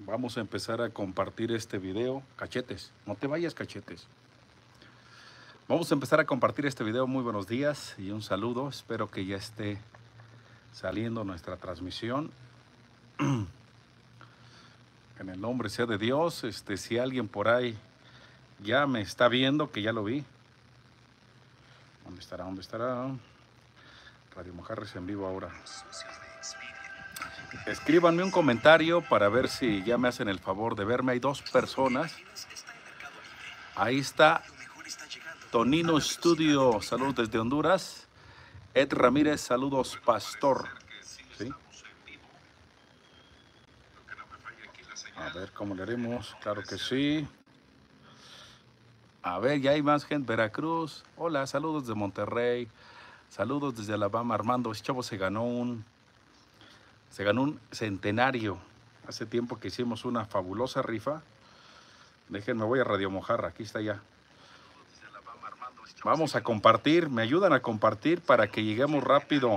Vamos a empezar a compartir este video. Cachetes, no te vayas, Cachetes. Vamos a empezar a compartir este video. Muy buenos días y un saludo. Espero que ya esté saliendo nuestra transmisión. En el nombre sea de Dios. Si alguien por ahí ya me está viendo, que ya lo vi. ¿Dónde estará? ¿Dónde estará? Radio Mojarras en vivo ahora. Escríbanme un comentario para ver si ya me hacen el favor de verme. Hay dos personas. Ahí está Tonino Studio, saludos desde Honduras. Ed Ramírez, saludos Pastor. ¿Sí? A ver cómo le haremos. Claro que sí. A ver, ya hay más gente. Veracruz. Hola, saludos de Monterrey. Saludos desde Alabama. Armando, ese chavo se ganó un centenario. Hace tiempo que hicimos una fabulosa rifa. Déjenme, voy a Radio Mojarra. Aquí está ya. Vamos a compartir. Me ayudan a compartir para que lleguemos rápido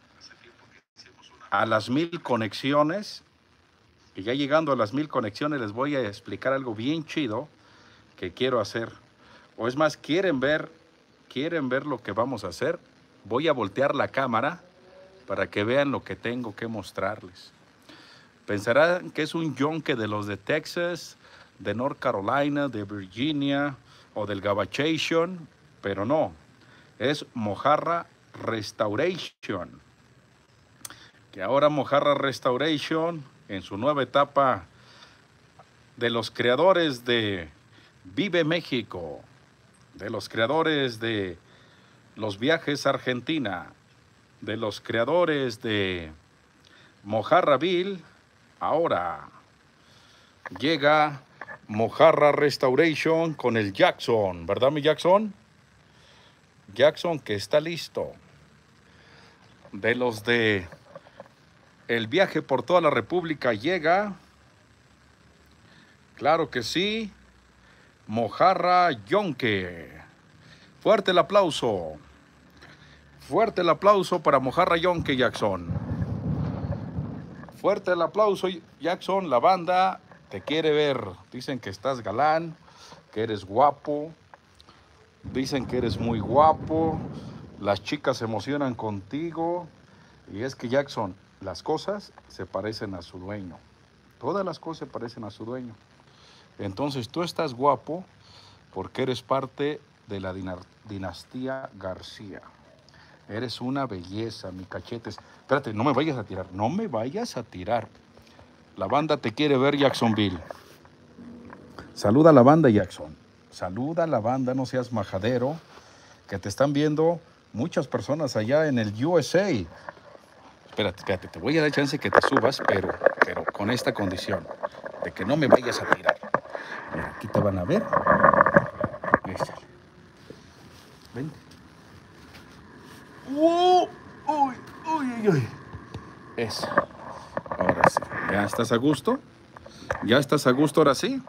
a las 1000 conexiones. Y ya llegando a las 1000 conexiones les voy a explicar algo bien chido que quiero hacer. O es más, quieren ver lo que vamos a hacer. Voy a voltear la cámara para que vean lo que tengo que mostrarles. Pensarán que es un yonke de los de Texas, de North Carolina, de Virginia o del Gabachation, pero no. Es Mojarra Restoration. Que ahora Mojarra Restoration, en su nueva etapa, de los creadores de Vive México, de los creadores de Los Viajes a Argentina, de los creadores de Mojarraville, ahora llega Mojarra Restoration con el Jackson, ¿verdad mi Jackson? Jackson que está listo. De los de El Viaje por toda la República llega, claro que sí, Mojarra Yonke. Fuerte el aplauso. Fuerte el aplauso para Mojarra Yonke, Jackson. Fuerte el aplauso, Jackson. La banda te quiere ver. Dicen que estás galán, que eres guapo. Dicen que eres muy guapo. Las chicas se emocionan contigo. Y es que, Jackson, las cosas se parecen a su dueño. Todas las cosas se parecen a su dueño. Entonces tú estás guapo porque eres parte de la dinastía García. Eres una belleza, mi Cachetes. Espérate, no me vayas a tirar. No me vayas a tirar. La banda te quiere ver, Jacksonville. Saluda a la banda, Jackson. Saluda a la banda, no seas majadero. Que te están viendo muchas personas allá en el USA. Espérate, te voy a dar chance que te subas, pero con esta condición. De que no me vayas a tirar. Mira, aquí te van a ver. Échale. Ven. ¡Wow! ¡Uy, uy, uy, uy! Eso. Ahora sí. ¿Ya estás a gusto? ¿Ya estás a gusto ahora sí?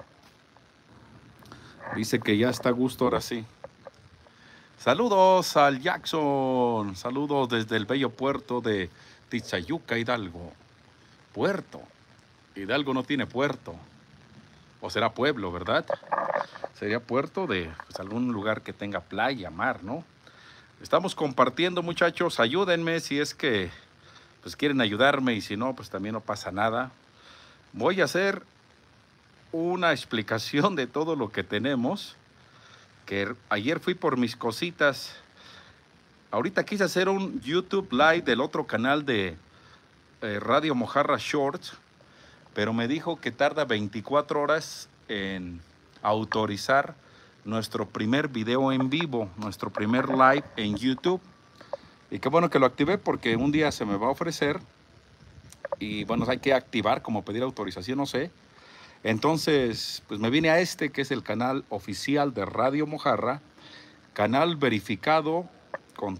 Dice que ya está a gusto ahora sí. Saludos al Jackson. Saludos desde el bello puerto de Tizayuca, Hidalgo. Puerto. Hidalgo no tiene puerto. O será pueblo, ¿verdad? Sería puerto de pues, algún lugar que tenga playa, mar, ¿no? Estamos compartiendo, muchachos. Ayúdenme si es que pues, quieren ayudarme y si no, pues también no pasa nada. Voy a hacer una explicación de todo lo que tenemos. Que ayer fui por mis cositas. Ahorita quise hacer un YouTube Live del otro canal de Radio Mojarra Shorts, pero me dijo que tarda 24 horas en autorizar nuestro primer video en vivo, nuestro primer live en YouTube. Y qué bueno que lo activé porque un día se me va a ofrecer y bueno, hay que activar como pedir autorización, no sé. Entonces, pues me vine a este que es el canal oficial de Radio Mojarra, canal verificado con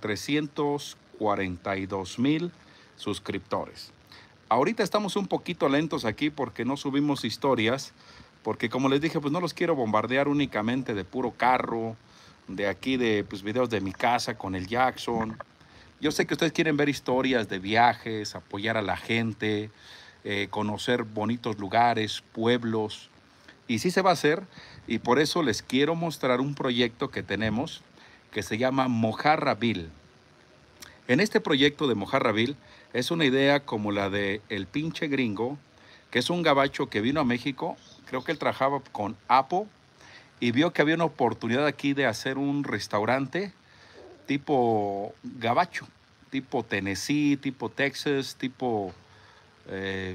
342,000 suscriptores. Ahorita estamos un poquito lentos aquí porque no subimos historias, porque como les dije, pues no los quiero bombardear únicamente de puro carro, de aquí de pues, videos de mi casa con el Jackson. Yo sé que ustedes quieren ver historias de viajes, apoyar a la gente, conocer bonitos lugares, pueblos. Y sí se va a hacer, y por eso les quiero mostrar un proyecto que tenemos que se llama Mojarraville. En este proyecto de Mojarraville es una idea como la de El Pinche Gringo, que es un gabacho que vino a México. Creo que él trabajaba con Apple y vio que había una oportunidad aquí de hacer un restaurante tipo gabacho, tipo Tennessee, tipo Texas, tipo eh,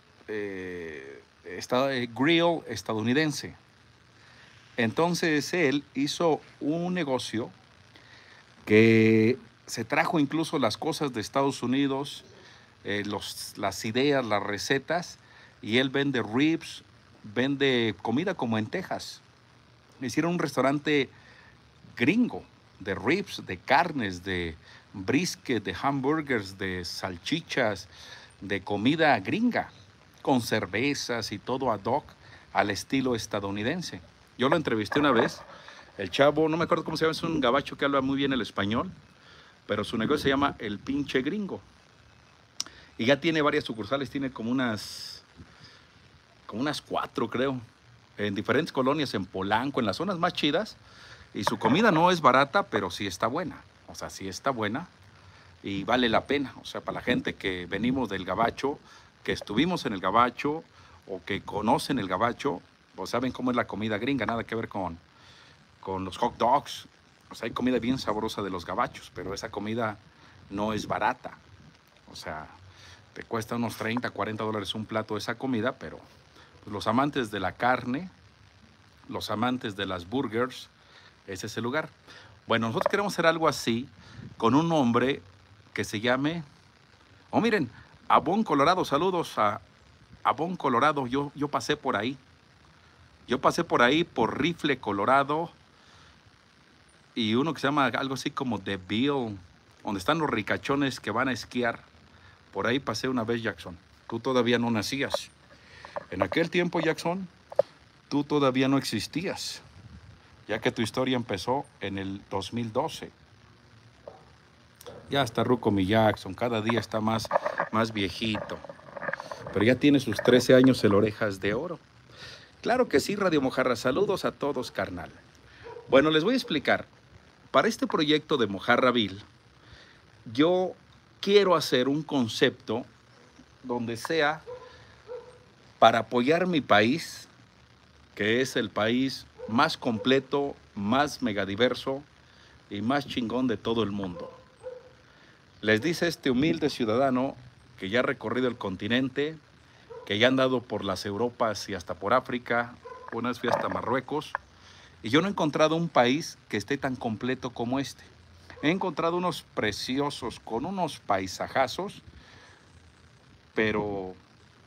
grill estadounidense. Entonces él hizo un negocio que se trajo incluso las cosas de Estados Unidos, las ideas, las recetas, y él vende ribs, vende comida como en Texas. Hicieron un restaurante gringo de ribs, de carnes, de brisket, de hamburgers, de salchichas, de comida gringa, con cervezas y todo ad hoc al estilo estadounidense. Yo lo entrevisté una vez. El chavo, no me acuerdo cómo se llama, es un gabacho que habla muy bien el español, pero su negocio se llama El Pinche Gringo. Y ya tiene varias sucursales, tiene como unas 4, creo, en diferentes colonias, en Polanco, en las zonas más chidas. Y su comida no es barata, pero sí está buena. O sea, sí está buena y vale la pena. O sea, para la gente que venimos del gabacho, que estuvimos en el gabacho o que conocen el gabacho, pues saben cómo es la comida gringa, nada que ver con los hot dogs. O sea, hay comida bien sabrosa de los gabachos, pero esa comida no es barata. O sea, te cuesta unos 30, 40 dólares un plato de esa comida, pero pues, los amantes de la carne, los amantes de las burgers, ese es el lugar. Bueno, nosotros queremos hacer algo así con un hombre que se llame, oh miren, Avon, Colorado. Saludos a Avon, Colorado. Yo pasé por ahí. Yo pasé por ahí, por Rifle, Colorado, y uno que se llama algo así como The Bill, donde están los ricachones que van a esquiar. Por ahí pasé una vez, Jackson. Tú todavía no nacías. En aquel tiempo, Jackson, tú todavía no existías, ya que tu historia empezó en el 2012. Ya está ruco mi Jackson, cada día está más viejito. Pero ya tiene sus 13 años el Orejas de Oro. Claro que sí, Radio Mojarra. Saludos a todos, carnal. Bueno, les voy a explicar. Para este proyecto de Mojarraville, yo quiero hacer un concepto donde sea para apoyar mi país, que es el país más completo, más megadiverso y más chingón de todo el mundo. Les dice este humilde ciudadano que ya ha recorrido el continente, que ya han andado por las Europas y hasta por África. Una vez fui hasta Marruecos y yo no he encontrado un país que esté tan completo como este. He encontrado unos preciosos, con unos paisajazos, pero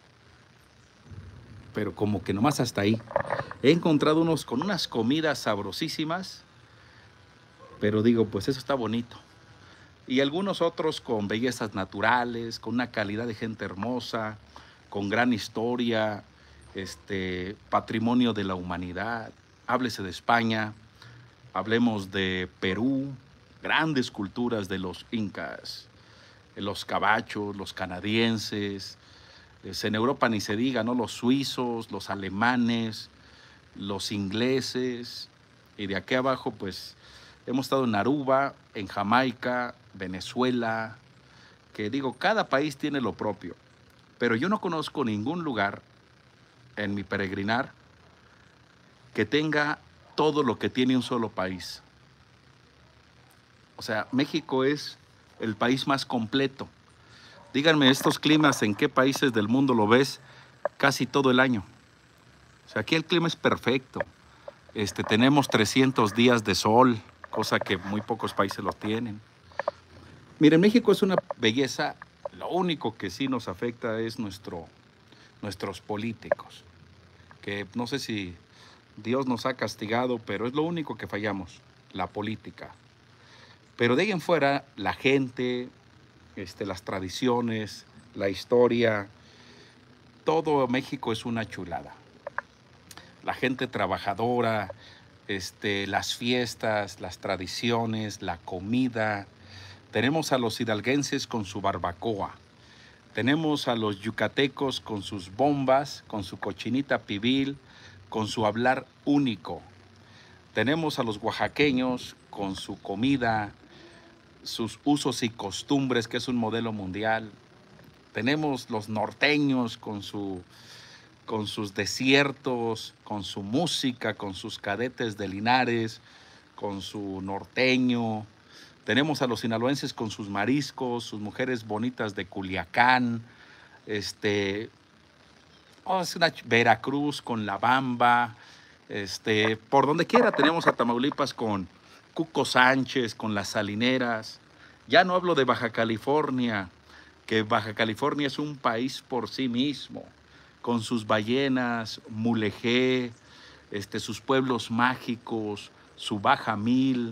como que nomás hasta ahí. He encontrado unos con unas comidas sabrosísimas, pero digo, pues eso está bonito. Y algunos otros con bellezas naturales, con una calidad de gente hermosa, con gran historia, patrimonio de la humanidad. Háblese de España, hablemos de Perú, grandes culturas de los incas, los cabachos, los canadienses, en Europa ni se diga, ¿no? Los suizos, los alemanes, los ingleses, y de aquí abajo pues hemos estado en Aruba, en Jamaica, Venezuela, que digo, cada país tiene lo propio, pero yo no conozco ningún lugar en mi peregrinar que tenga todo lo que tiene un solo país. O sea, México es el país más completo. Díganme, estos climas, ¿en qué países del mundo lo ves casi todo el año? O sea, aquí el clima es perfecto. Tenemos 300 días de sol, cosa que muy pocos países lo tienen. Miren, México es una belleza. Lo único que sí nos afecta es nuestros políticos. Que no sé si Dios nos ha castigado, pero es lo único que fallamos, la política. Pero de ahí en fuera, la gente, las tradiciones, la historia, todo México es una chulada. La gente trabajadora, las fiestas, las tradiciones, la comida. Tenemos a los hidalguenses con su barbacoa. Tenemos a los yucatecos con sus bombas, con su cochinita pibil, con su hablar único. Tenemos a los oaxaqueños con su comida, sus usos y costumbres, que es un modelo mundial. Tenemos los norteños con sus desiertos, con su música, con sus cadetes de Linares, con su norteño. Tenemos a los sinaloenses con sus mariscos, sus mujeres bonitas de Culiacán, Veracruz con la bamba, por donde quiera tenemos a Tamaulipas con Cuco Sánchez, con las salineras. Ya no hablo de Baja California, que Baja California es un país por sí mismo, con sus ballenas, Mulegé, sus pueblos mágicos, su Baja Mil,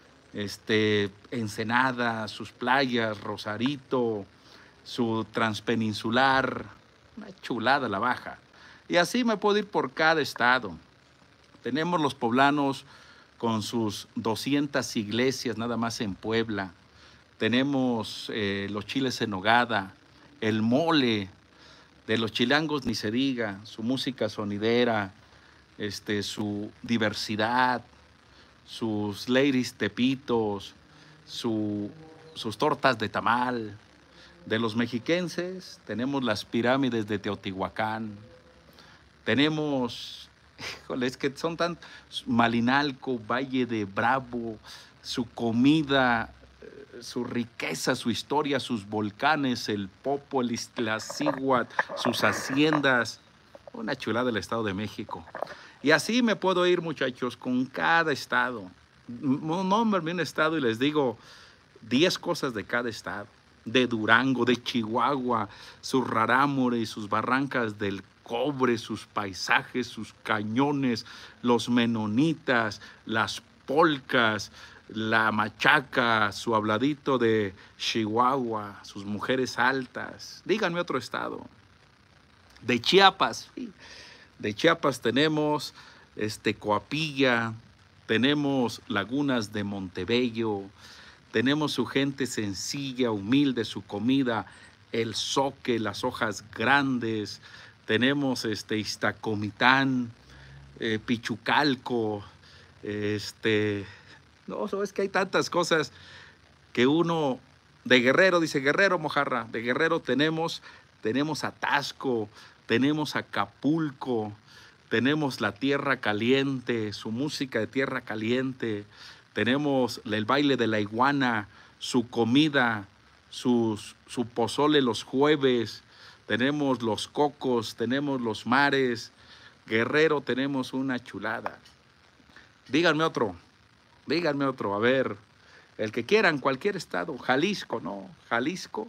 Ensenada, sus playas, Rosarito, su transpeninsular, una chulada la Baja. Y así me puedo ir por cada estado. Tenemos los poblanos con sus 200 iglesias nada más en Puebla. Tenemos los chiles en nogada, el mole, de los chilangos ni se diga, su música sonidera, su diversidad, sus ladies tepitos, sus tortas de tamal. De los mexiquenses tenemos las pirámides de Teotihuacán. Tenemos, híjole, es que son tan Malinalco, Valle de Bravo, su comida, su riqueza, su historia, sus volcanes, el Popo, el Iztaccíhuatl, sus haciendas. Una chulada del Estado de México. Y así me puedo ir, muchachos, con cada estado. Nómbrame un estado y les digo 10 cosas de cada estado. De Durango, de Chihuahua, sus rarámuri, sus barrancas del cobre, sus paisajes, sus cañones, los menonitas, las polcas, la machaca, su habladito de Chihuahua, sus mujeres altas. Díganme otro estado. De Chiapas, de Chiapas tenemos Coapilla, tenemos lagunas de Montebello, tenemos su gente sencilla, humilde, su comida, el zoque, las hojas grandes, tenemos Iztacomitán, Pichucalco, no, es que hay tantas cosas que uno, de Guerrero, dice Guerrero, Mojarra, de Guerrero tenemos a Taxco, tenemos Acapulco, tenemos la Tierra Caliente, su música de Tierra Caliente, tenemos el baile de la iguana, su comida, su pozole los jueves, tenemos los cocos, tenemos los mares. Guerrero tenemos una chulada. Díganme otro, a ver, el que quieran, cualquier estado. Jalisco, ¿no? Jalisco,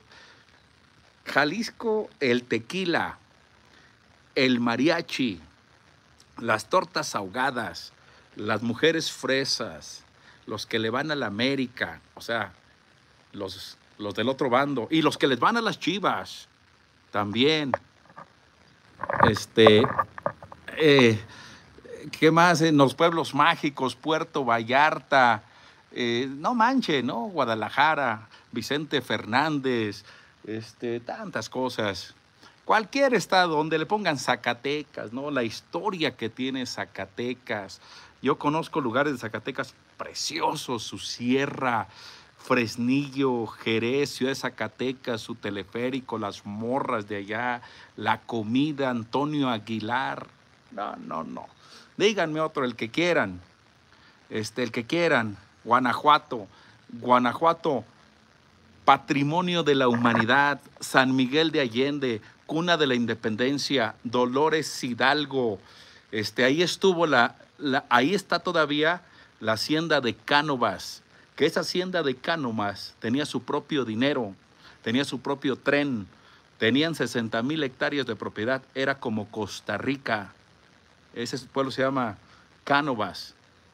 el tequila, el mariachi, las tortas ahogadas, las mujeres fresas, los que le van a la América, o sea, los del otro bando, y los que les van a las Chivas, también. ¿Qué más? En los pueblos mágicos, Puerto Vallarta, no manche, ¿no? Guadalajara, Vicente Fernández, tantas cosas. Cualquier estado donde le pongan Zacatecas, ¿no? La historia que tiene Zacatecas. Yo conozco lugares de Zacatecas preciosos, su sierra, Fresnillo, Jerez, Ciudad de Zacatecas, su teleférico, las morras de allá, la comida, Antonio Aguilar. No. Díganme otro, el que quieran. El que quieran. Guanajuato, patrimonio de la humanidad. San Miguel de Allende, cuna de la independencia. Dolores Hidalgo. Ahí estuvo ahí está todavía la hacienda de Cánovas, que esa hacienda de Cánovas tenía su propio dinero, tenía su propio tren, tenían 60,000 hectáreas de propiedad, era como Costa Rica. Ese pueblo se llama Cánovas.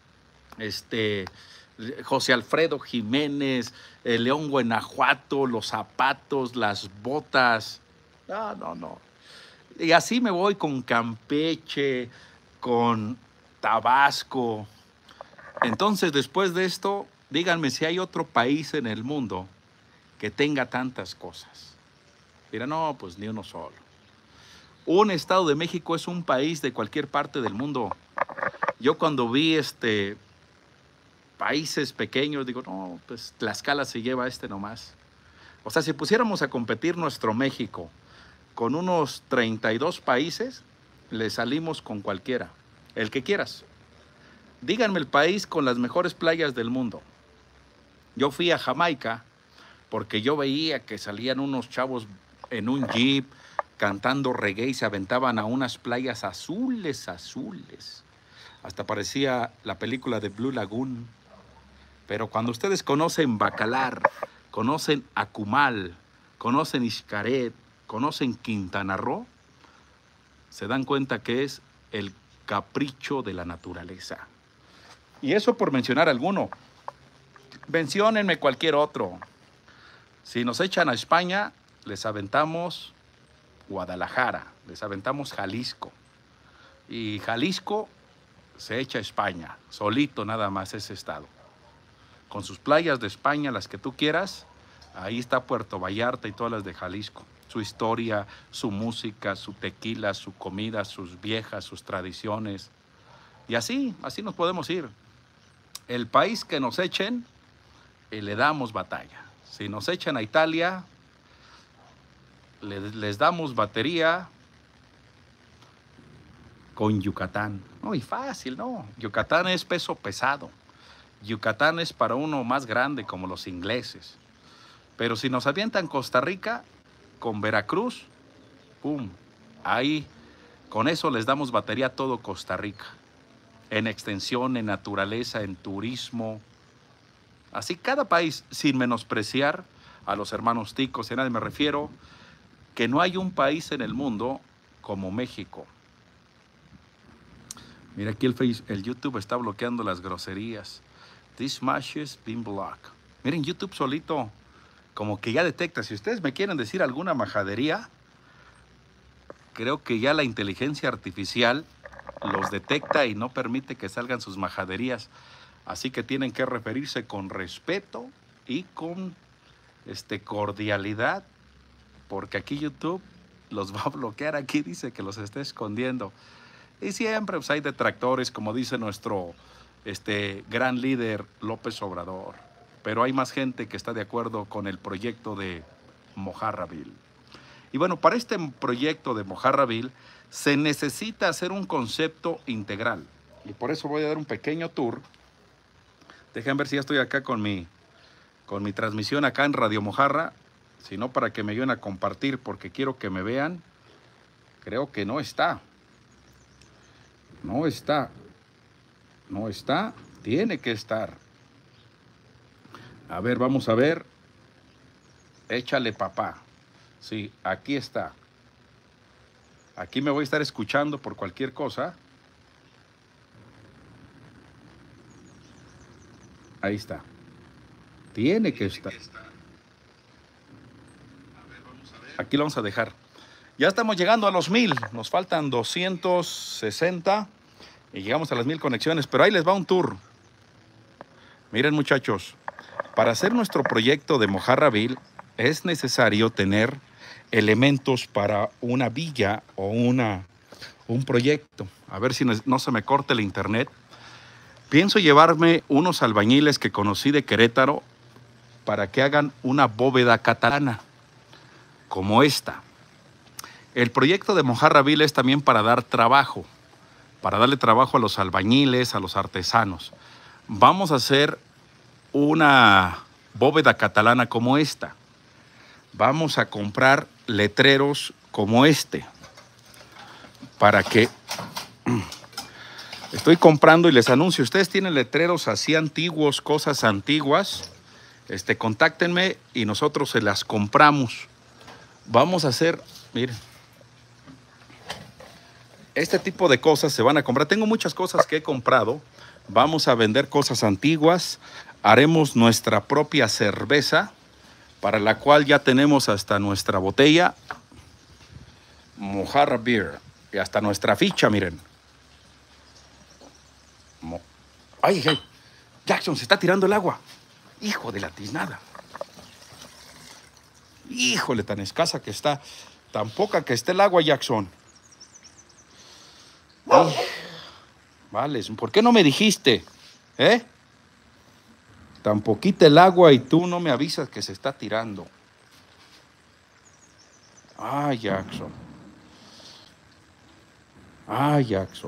José Alfredo Jiménez, León, Guanajuato, los zapatos, las botas. No. Y así me voy con Campeche, con Tabasco. Entonces, después de esto, díganme si hay otro país en el mundo que tenga tantas cosas. Dirán, no, pues ni uno solo. Un estado de México es un país de cualquier parte del mundo. Yo cuando vi países pequeños, digo, no, pues Tlaxcala se lleva nomás. O sea, si pusiéramos a competir nuestro México con unos 32 países, le salimos con cualquiera, el que quieras. Díganme el país con las mejores playas del mundo. Yo fui a Jamaica porque yo veía que salían unos chavos en un jeep cantando reggae y se aventaban a unas playas azules, azules. Hasta parecía la película de Blue Lagoon. Pero cuando ustedes conocen Bacalar, conocen Akumal, conocen Xcaret, conocen Quintana Roo, se dan cuenta que es el capricho de la naturaleza. Y eso por mencionar alguno. Menciónenme cualquier otro. Si nos echan a España, les aventamos Guadalajara, les aventamos Jalisco. Y Jalisco se echa a España, solito nada más ese estado. Con sus playas de España, las que tú quieras, ahí está Puerto Vallarta y todas las de Jalisco. Su historia, su música, su tequila, su comida, sus viejas, sus tradiciones. Y así nos podemos ir. El país que nos echen, le damos batalla. Si nos echan a Italia, les damos batería con Yucatán. No, y fácil, ¿no? Yucatán es peso pesado. Yucatán es para uno más grande, como los ingleses. Pero si nos avientan Costa Rica, con Veracruz, ¡pum! Ahí, con eso les damos batería a todo Costa Rica. En extensión, en naturaleza, en turismo. Así cada país, sin menospreciar a los hermanos ticos, y a nadie me refiero, que no hay un país en el mundo como México. Mira aquí el YouTube está bloqueando las groserías. This match has been blocked. Miren, YouTube solito como que ya detecta. Si ustedes me quieren decir alguna majadería, creo que ya la inteligencia artificial los detecta y no permite que salgan sus majaderías. Así que tienen que referirse con respeto y con cordialidad, porque aquí YouTube los va a bloquear. Aquí dice que los está escondiendo. Y siempre pues, hay detractores, como dice nuestro gran líder López Obrador. Pero hay más gente que está de acuerdo con el proyecto de Mojarraville. Y bueno, para este proyecto de Mojarraville se necesita hacer un concepto integral. Y por eso voy a dar un pequeño tour. Dejen ver si ya estoy acá con mi transmisión acá en Radio Mojarra. Si no, para que me ayuden a compartir, porque quiero que me vean. Creo que no está. No está. No está. Tiene que estar. A ver, vamos a ver. Échale, papá. Sí, aquí está. Aquí me voy a estar escuchando por cualquier cosa. Ahí está. Tiene que estar. Aquí lo vamos a dejar. Ya estamos llegando a los 1000. Nos faltan 260 y llegamos a las 1000 conexiones. Pero ahí les va un tour. Miren, muchachos, para hacer nuestro proyecto de Mojarraville es necesario tener elementos para una villa o un proyecto. A ver si no se me corte el internet. Pienso llevarme unos albañiles que conocí de Querétaro para que hagan una bóveda catalana como esta. El proyecto de Mojarraville es también para dar trabajo, para darle trabajo a los albañiles, a los artesanos. Vamos a hacer una bóveda catalana como esta. Vamos a comprar letreros como este, para que estoy comprando y les anuncio. Ustedes tienen letreros así antiguos, cosas antiguas, contáctenme y nosotros se las compramos. Vamos a hacer, miren, este tipo de cosas se van a comprar. Tengo muchas cosas que he comprado. Vamos a vender cosas antiguas. Haremos nuestra propia cerveza, para la cual ya tenemos hasta nuestra botella Mojarra Beer y hasta nuestra ficha, miren. ¡Ay! Jackson, se está tirando el agua. Hijo de la tiznada. Híjole, tan escasa que está, tan poca que está el agua, Jackson. Vale, ¿por qué no me dijiste? ¿Eh? Tan poquita el agua y tú no me avisas que se está tirando. Ah, Jackson. Ah, Jackson.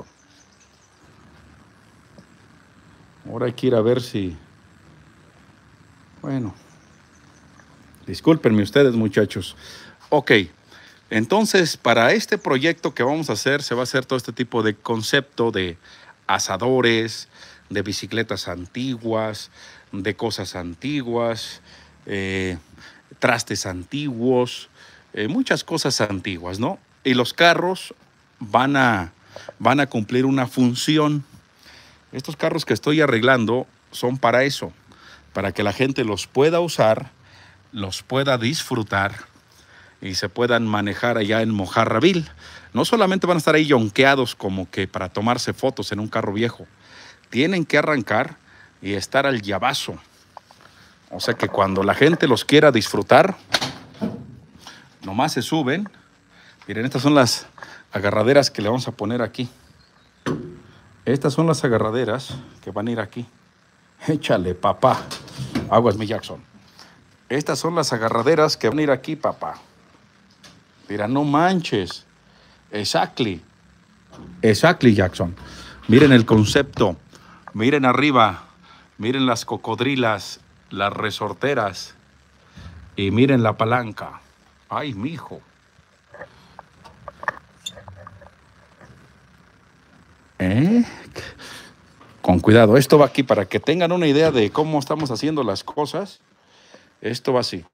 Ahora hay que ir a ver si... Bueno. Discúlpenme ustedes, muchachos. Ok. Entonces, para este proyecto que vamos a hacer, se va a hacer todo este tipo de concepto de asadores, de bicicletas antiguas, de cosas antiguas, trastes antiguos, muchas cosas antiguas, ¿no? Y los carros van a cumplir una función. Estos carros que estoy arreglando son para eso, para que la gente los pueda usar, los pueda disfrutar y se puedan manejar allá en Mojarraville. No solamente van a estar ahí yonqueados como que para tomarse fotos en un carro viejo. Tienen que arrancar y estar al llavazo. O sea que cuando la gente los quiera disfrutar, nomás se suben. Miren, estas son las agarraderas que le vamos a poner aquí. Estas son las agarraderas que van a ir aquí. Échale, papá. Aguas, mi Jackson. Estas son las agarraderas que van a ir aquí, papá. Mira, no manches. Exactly. Exactly, Jackson. Miren el concepto. Miren arriba. Miren las cocodrilas, las resorteras. Y miren la palanca. Ay, mijo. Con cuidado. Esto va aquí para que tengan una idea de cómo estamos haciendo las cosas. Esto va así.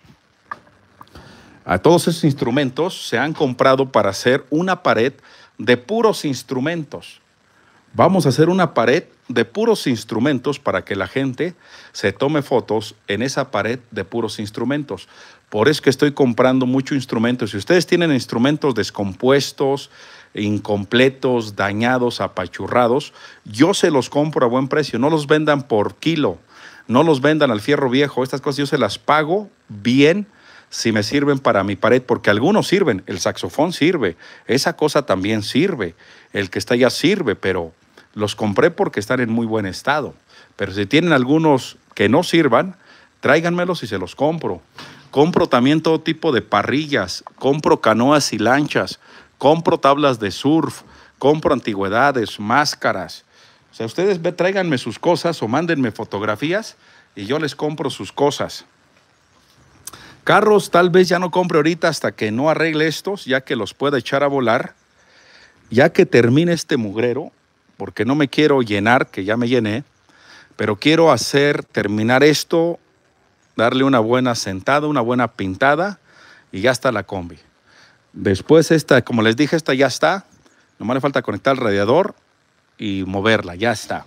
A todos esos instrumentos se han comprado para hacer una pared de puros instrumentos. Vamos a hacer una pared de puros instrumentos para que la gente se tome fotos en esa pared de puros instrumentos. Por eso que estoy comprando mucho instrumento. Si ustedes tienen instrumentos descompuestos, incompletos, dañados, apachurrados, yo se los compro a buen precio. No los vendan por kilo, no los vendan al fierro viejo. Estas cosas yo se las pago bien si me sirven para mi pared, porque algunos sirven. El saxofón sirve, esa cosa también sirve, el que está allá sirve, pero los compré porque están en muy buen estado. Pero si tienen algunos que no sirvan, tráiganmelos y se los compro. Compro también todo tipo de parrillas, compro canoas y lanchas, compro tablas de surf, compro antigüedades, máscaras. O sea, ustedes tráiganme sus cosas o mándenme fotografías y yo les compro sus cosas. Carros tal vez ya no compre ahorita hasta que no arregle estos, ya que los pueda echar a volar, ya que termine este mugrero, porque no me quiero llenar, que ya me llené, pero quiero terminar esto, darle una buena sentada, una buena pintada y ya está la combi. Después esta, como les dije, esta ya está, nomás le falta conectar el radiador y moverla, ya está.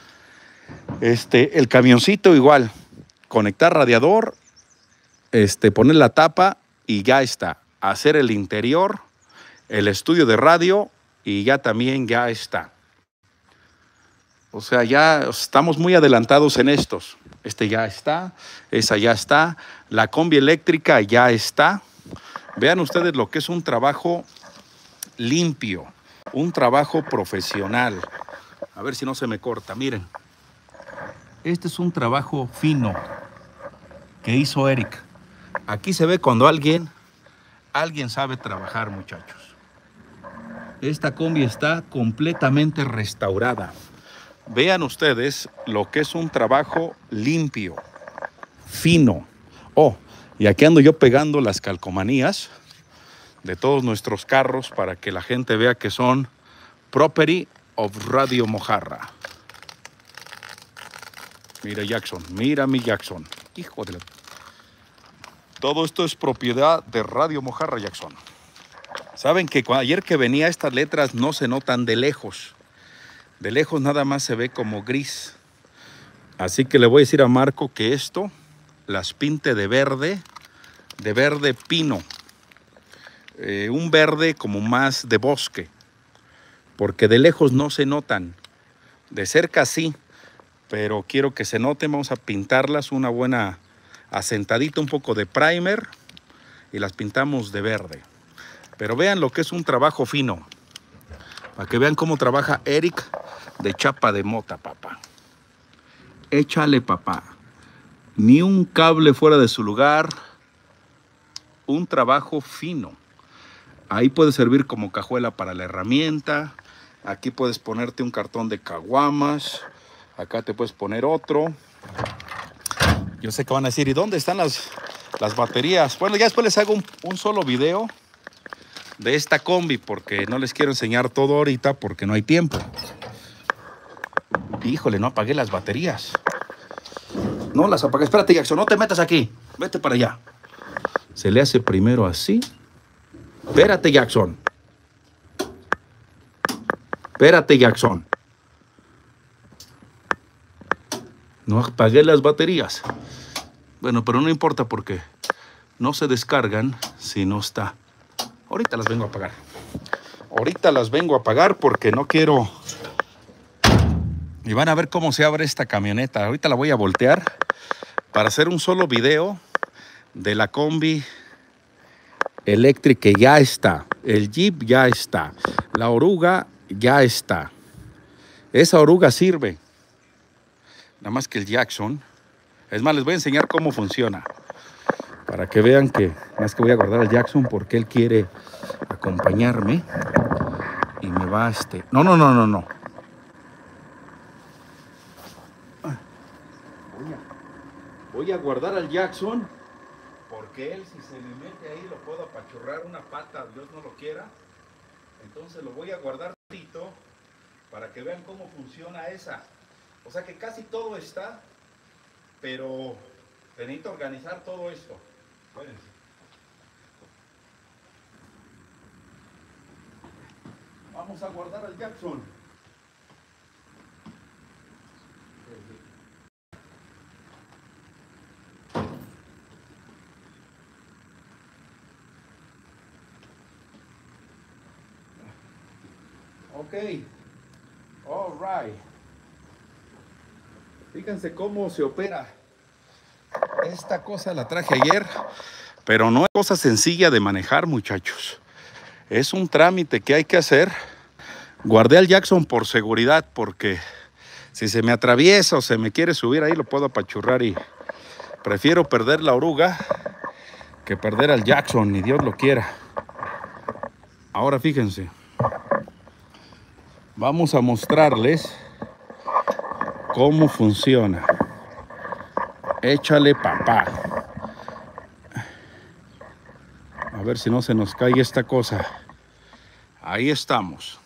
El camioncito igual, conectar radiador, poner la tapa y ya está. Hacer el interior, el estudio de radio y ya también ya está. O sea, ya estamos muy adelantados en estos. Este ya está, esa ya está, la combi eléctrica ya está. Vean ustedes lo que es un trabajo limpio, un trabajo profesional. A ver si no se me corta, miren. Este es un trabajo fino que hizo Eric. Aquí se ve cuando alguien sabe trabajar, muchachos. Esta combi está completamente restaurada. Vean ustedes lo que es un trabajo limpio, fino. Oh, y aquí ando yo pegando las calcomanías de todos nuestros carros para que la gente vea que son property of Radio Mojarra. Mira Jackson, mira mi Jackson. Hijo de la... Todo esto es propiedad de Radio Mojarra, Jackson. Saben que ayer que venía estas letras no se notan de lejos. De lejos nada más se ve como gris. Así que le voy a decir a Marco que esto las pinte de verde pino. Un verde como más de bosque. Porque de lejos no se notan. De cerca sí. Pero quiero que se noten. Vamos a pintarlas una buena asentadita, un poco de primer. y las pintamos de verde. Pero vean lo que es un trabajo fino. Para que vean cómo trabaja Eric de chapa de mota, papá. Échale, papá. Ni un cable fuera de su lugar. Un trabajo fino. Ahí puede servir como cajuela para la herramienta. Aquí puedes ponerte un cartón de caguamas. Acá te puedes poner otro. Yo sé que van a decir, ¿y dónde están las baterías? Bueno, ya después les hago un solo video de esta combi, porque no les quiero enseñar todo ahorita porque no hay tiempo. Híjole, no apagué las baterías. No las apagué. Espérate, Jackson, no te metas aquí. Vete para allá. Se le hace primero así. Espérate, Jackson. Espérate, Jackson. No apagué las baterías. Bueno, pero no importa porque no se descargan si no está. Ahorita las vengo a apagar. Ahorita las vengo a apagar porque no quiero. Y van a ver cómo se abre esta camioneta. Ahorita la voy a voltear para hacer un solo video de la combi eléctrica que ya está. El Jeep ya está. La oruga ya está. Esa oruga sirve. Nada más que el Jackson. Es más, les voy a enseñar cómo funciona. Para que vean que más que voy a guardar al Jackson porque él quiere acompañarme. Y me va No. Voy a guardar al Jackson porque él, si se me mete ahí, lo puedo apachurrar una pata, Dios no lo quiera. Entonces lo voy a guardar ratito para que vean cómo funciona esa. O sea que casi todo está, pero necesito organizar todo esto. Espérense. Vamos a guardar al Jackson. Ok, all right. Fíjense cómo se opera. Esta cosa la traje ayer, pero no es cosa sencilla de manejar, muchachos. Es un trámite que hay que hacer. Guardé al Jackson por seguridad, porque si se me atraviesa o se me quiere subir ahí, lo puedo apachurrar y prefiero perder la oruga que perder al Jackson, ni Dios lo quiera. Ahora fíjense. Vamos a mostrarles cómo funciona. Échale, papá. A ver si no se nos cae esta cosa. Ahí estamos.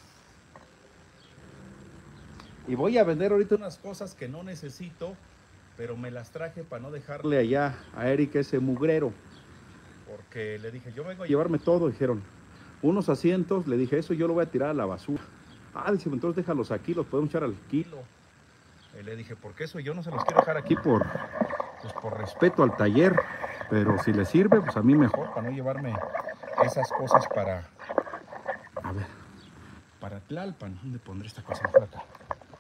Y voy a vender ahorita unas cosas que no necesito, pero me las traje para no dejarle allá a Eric ese mugrero. Porque le dije, yo vengo a llevarme todo. Dijeron, unos asientos. Le dije, eso yo lo voy a tirar a la basura. Ah, dice, entonces déjalos aquí, los podemos echar al kilo. Y le dije, porque eso yo no se los quiero dejar aquí por respeto al taller. Pero si les sirve, pues a mí mejor, para no llevarme esas cosas para... A ver, para Tlalpan. ¿Dónde pondré esta cosa? Por acá.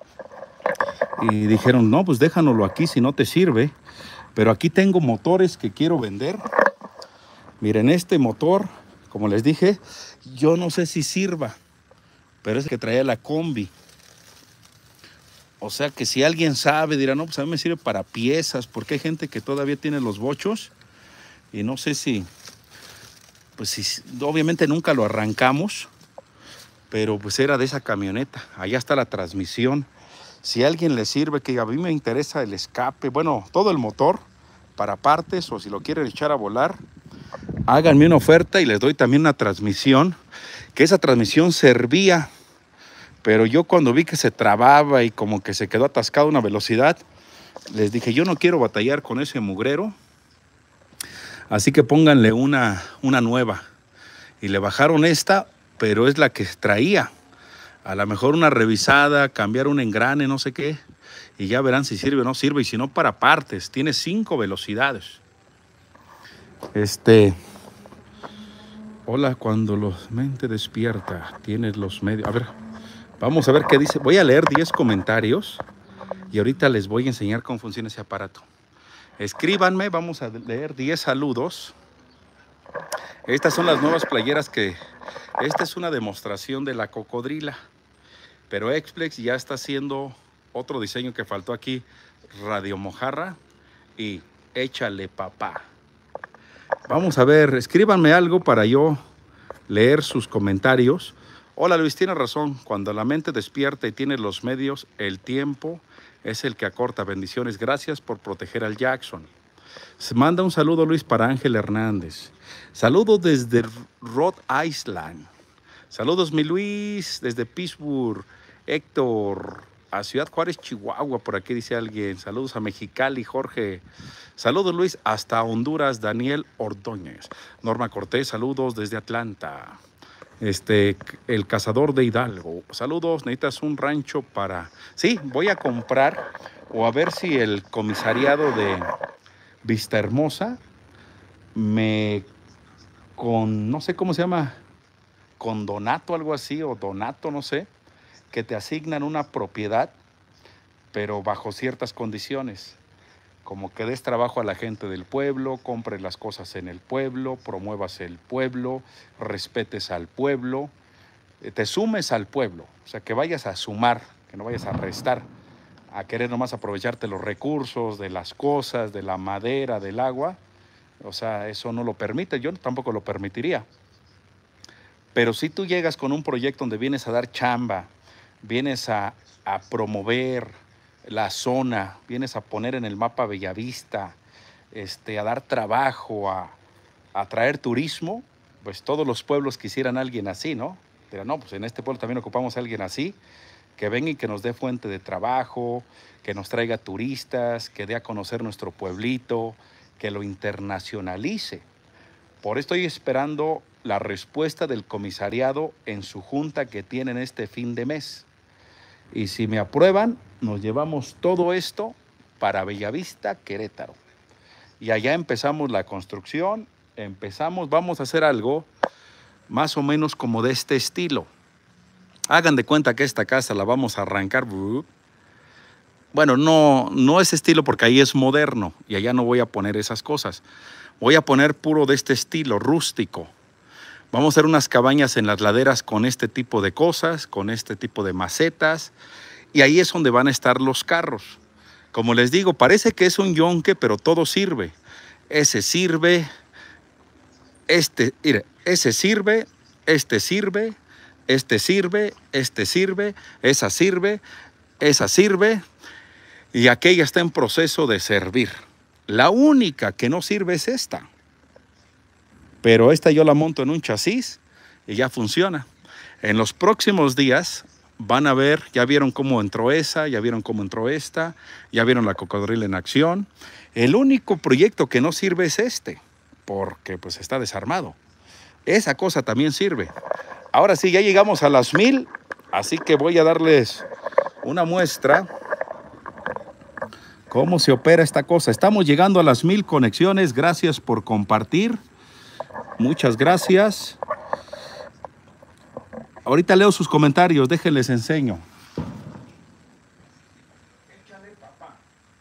Y dijeron, no, pues déjanoslo aquí si no te sirve. Pero aquí tengo motores que quiero vender. Miren, este motor, como les dije, yo no sé si sirva. Pero es el que traía la combi. O sea que si alguien sabe, dirá, no, pues a mí me sirve para piezas, porque hay gente que todavía tiene los bochos. Y no sé si, pues si, obviamente nunca lo arrancamos, pero pues era de esa camioneta. Allá está la transmisión. Si a alguien le sirve, que a mí me interesa el escape, bueno, todo el motor para partes, o si lo quieren echar a volar, háganme una oferta y les doy también una transmisión, que esa transmisión servía, pero yo cuando vi que se trababa y como que se quedó atascado a una velocidad, les dije, yo no quiero batallar con ese mugrero, así que pónganle una nueva. Y le bajaron esta, pero es la que traía. A lo mejor una revisada, cambiar un engrane, no sé qué, y ya verán si sirve o no sirve, y si no, para partes. Tiene 5 velocidades. Hola, cuando la mente despierta, tienes los medios. A ver, vamos a ver qué dice. Voy a leer 10 comentarios y ahorita les voy a enseñar cómo funciona ese aparato. Escríbanme, vamos a leer 10 saludos. Estas son las nuevas playeras que... Esta es una demostración de la cocodrila. Pero Explex ya está haciendo otro diseño que faltó aquí. Radio Mojarra y Échale Papá. Vamos a ver, escríbanme algo para yo leer sus comentarios. Hola Luis, tienes razón. Cuando la mente despierta y tiene los medios, el tiempo es el que acorta. Bendiciones. Gracias por proteger al Jackson. Se manda un saludo Luis para Ángel Hernández. Saludos desde Rhode Island. Saludos mi Luis desde Pittsburgh. Héctor a Ciudad Juárez, Chihuahua, por aquí dice alguien. Saludos a Mexicali, Jorge. Saludos Luis hasta Honduras, Daniel Ordóñez. Norma Cortés, saludos desde Atlanta. El cazador de Hidalgo. Saludos, necesitas un rancho para... Sí, voy a comprar o a ver si el comisariado de Vista Hermosa no sé cómo se llama, condonato, algo así, o donato, no sé, que te asignan una propiedad, pero bajo ciertas condiciones, como que des trabajo a la gente del pueblo, compres las cosas en el pueblo, promuevas el pueblo, respetes al pueblo, te sumes al pueblo, o sea, que vayas a sumar, que no vayas a restar, a querer nomás aprovecharte los recursos de las cosas, de la madera, del agua. O sea, eso no lo permite, yo tampoco lo permitiría. Pero si tú llegas con un proyecto donde vienes a dar chamba, vienes a promover la zona, vienes a poner en el mapa Bellavista, a dar trabajo, a traer turismo, pues todos los pueblos quisieran a alguien así, ¿no? Pero no, pues en este pueblo también ocupamos a alguien así, que venga y que nos dé fuente de trabajo, que nos traiga turistas, que dé a conocer nuestro pueblito, que lo internacionalice. Por esto estoy esperando la respuesta del comisariado en su junta que tienen este fin de mes. Y si me aprueban, nos llevamos todo esto para Bellavista, Querétaro. Y allá empezamos la construcción, vamos a hacer algo más o menos como de este estilo. Hagan de cuenta que esta casa la vamos a arrancar. Bueno, no ese estilo porque ahí es moderno y allá no voy a poner esas cosas. Voy a poner puro de este estilo, rústico. Vamos a hacer unas cabañas en las laderas con este tipo de cosas, con este tipo de macetas. Y ahí es donde van a estar los carros. Como les digo, parece que es un yonque, pero todo sirve. Ese sirve, mire, ese sirve, este sirve, este sirve, este sirve, esa sirve, y aquella está en proceso de servir. La única que no sirve es esta. Pero esta yo la monto en un chasis y ya funciona. En los próximos días van a ver, ya vieron cómo entró esa, ya vieron cómo entró esta, ya vieron la cocodrila en acción. El único proyecto que no sirve es este, porque pues está desarmado. Esa cosa también sirve. Ahora sí, ya llegamos a las 1000, así que voy a darles una muestra cómo se opera esta cosa. Estamos llegando a las 1000 conexiones. Gracias por compartir. Muchas gracias. Ahorita leo sus comentarios, déjenles enseño. Échale papá.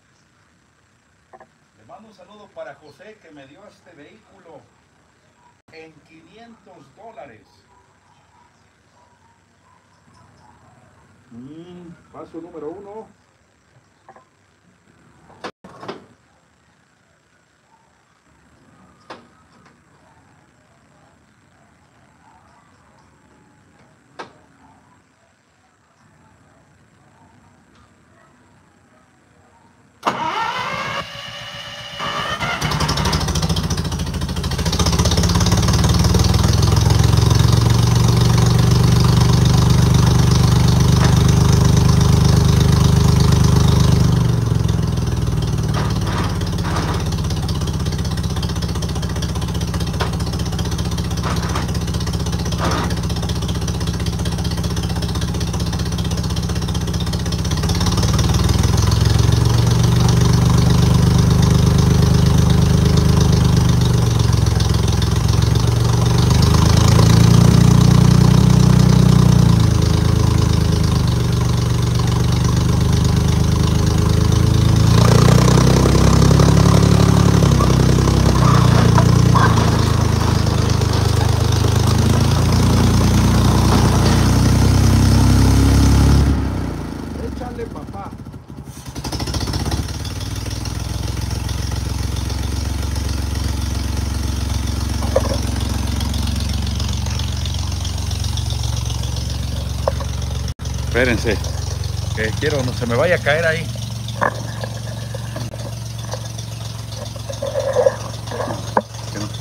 Le mando un saludo para José que me dio este vehículo en $500. Paso número 1. Espérense, que quiero, no se me vaya a caer ahí. Que no.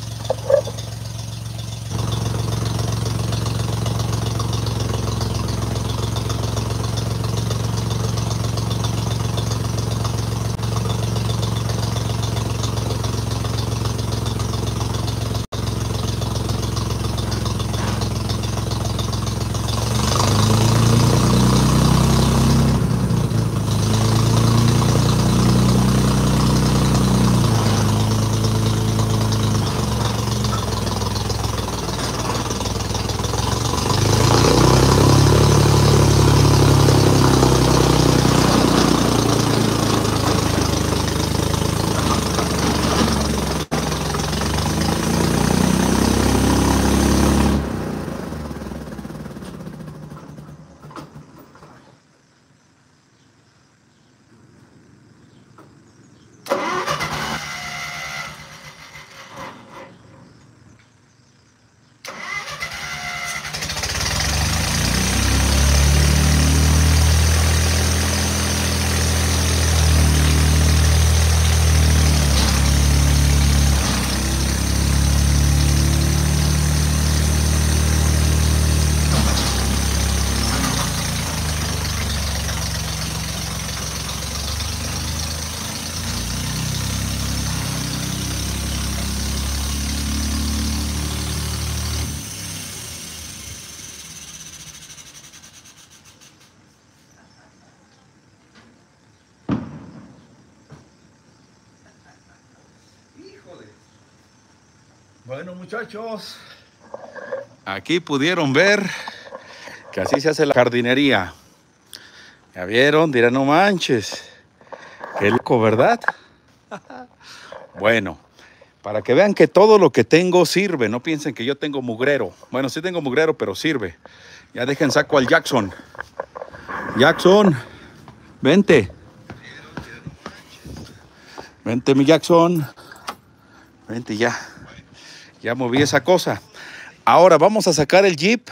Bueno, muchachos, aquí pudieron ver que así se hace la jardinería. ¿Ya vieron? Dirán, no manches, qué loco, ¿verdad? Bueno, para que vean que todo lo que tengo sirve, no piensen que yo tengo mugrero. Bueno, sí tengo mugrero, pero sirve. Ya dejen saco al Jackson. Jackson, vente. Vente, mi Jackson. Vente ya. Ya moví esa cosa. Ahora vamos a sacar el Jeep.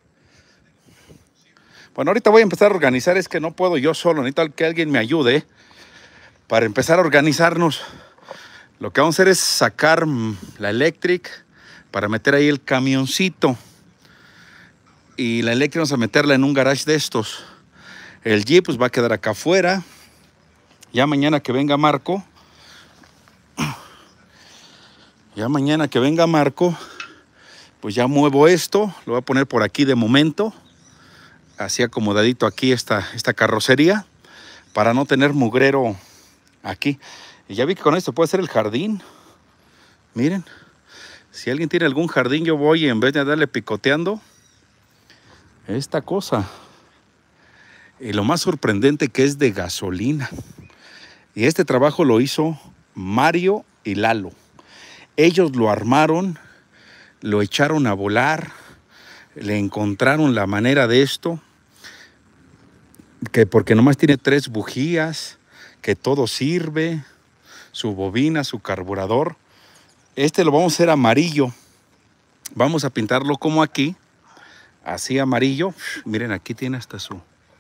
Bueno, ahorita voy a empezar a organizar. Es que no puedo yo solo. Necesito que alguien me ayude para empezar a organizarnos. Lo que vamos a hacer es sacar la Electric para meter ahí el camioncito. Y la Electric vamos a meterla en un garage de estos. El Jeep pues va a quedar acá afuera. Ya mañana que venga Marco. Pues ya muevo esto. Lo voy a poner por aquí de momento. Así acomodadito aquí esta carrocería. Para no tener mugrero aquí. Y ya vi que con esto puede ser el jardín. Miren. Si alguien tiene algún jardín, yo voy y en vez de darle picoteando esta cosa. Y lo más sorprendente que es de gasolina. Y este trabajo lo hizo Mario y Lalo. Ellos lo armaron, lo echaron a volar, le encontraron la manera de esto, que porque nomás tiene 3 bujías, que todo sirve, su bobina, su carburador. Este lo vamos a hacer amarillo. Vamos a pintarlo como aquí, así amarillo. Miren, aquí tiene hasta su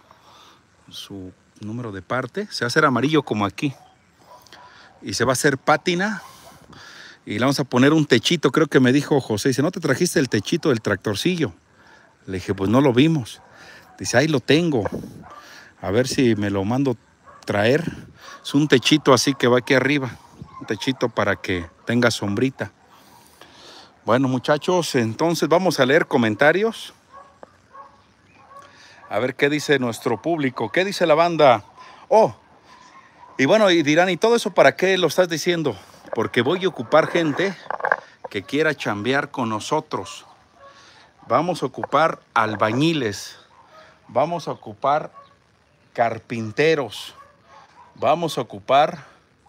número de parte. Se va a hacer amarillo como aquí. Y se va a hacer pátina. Y le vamos a poner un techito, creo que me dijo José. Dice, ¿no te trajiste el techito del tractorcillo? Le dije, pues no lo vimos. Dice, ahí lo tengo. A ver si me lo mando traer. Es un techito así que va aquí arriba. Un techito para que tenga sombrita. Bueno, muchachos, entonces vamos a leer comentarios. A ver qué dice nuestro público. ¿Qué dice la banda? Oh, y bueno, y dirán, ¿y todo eso para qué lo estás diciendo? Porque voy a ocupar gente que quiera chambear con nosotros. Vamos a ocupar albañiles. Vamos a ocupar carpinteros. Vamos a ocupar,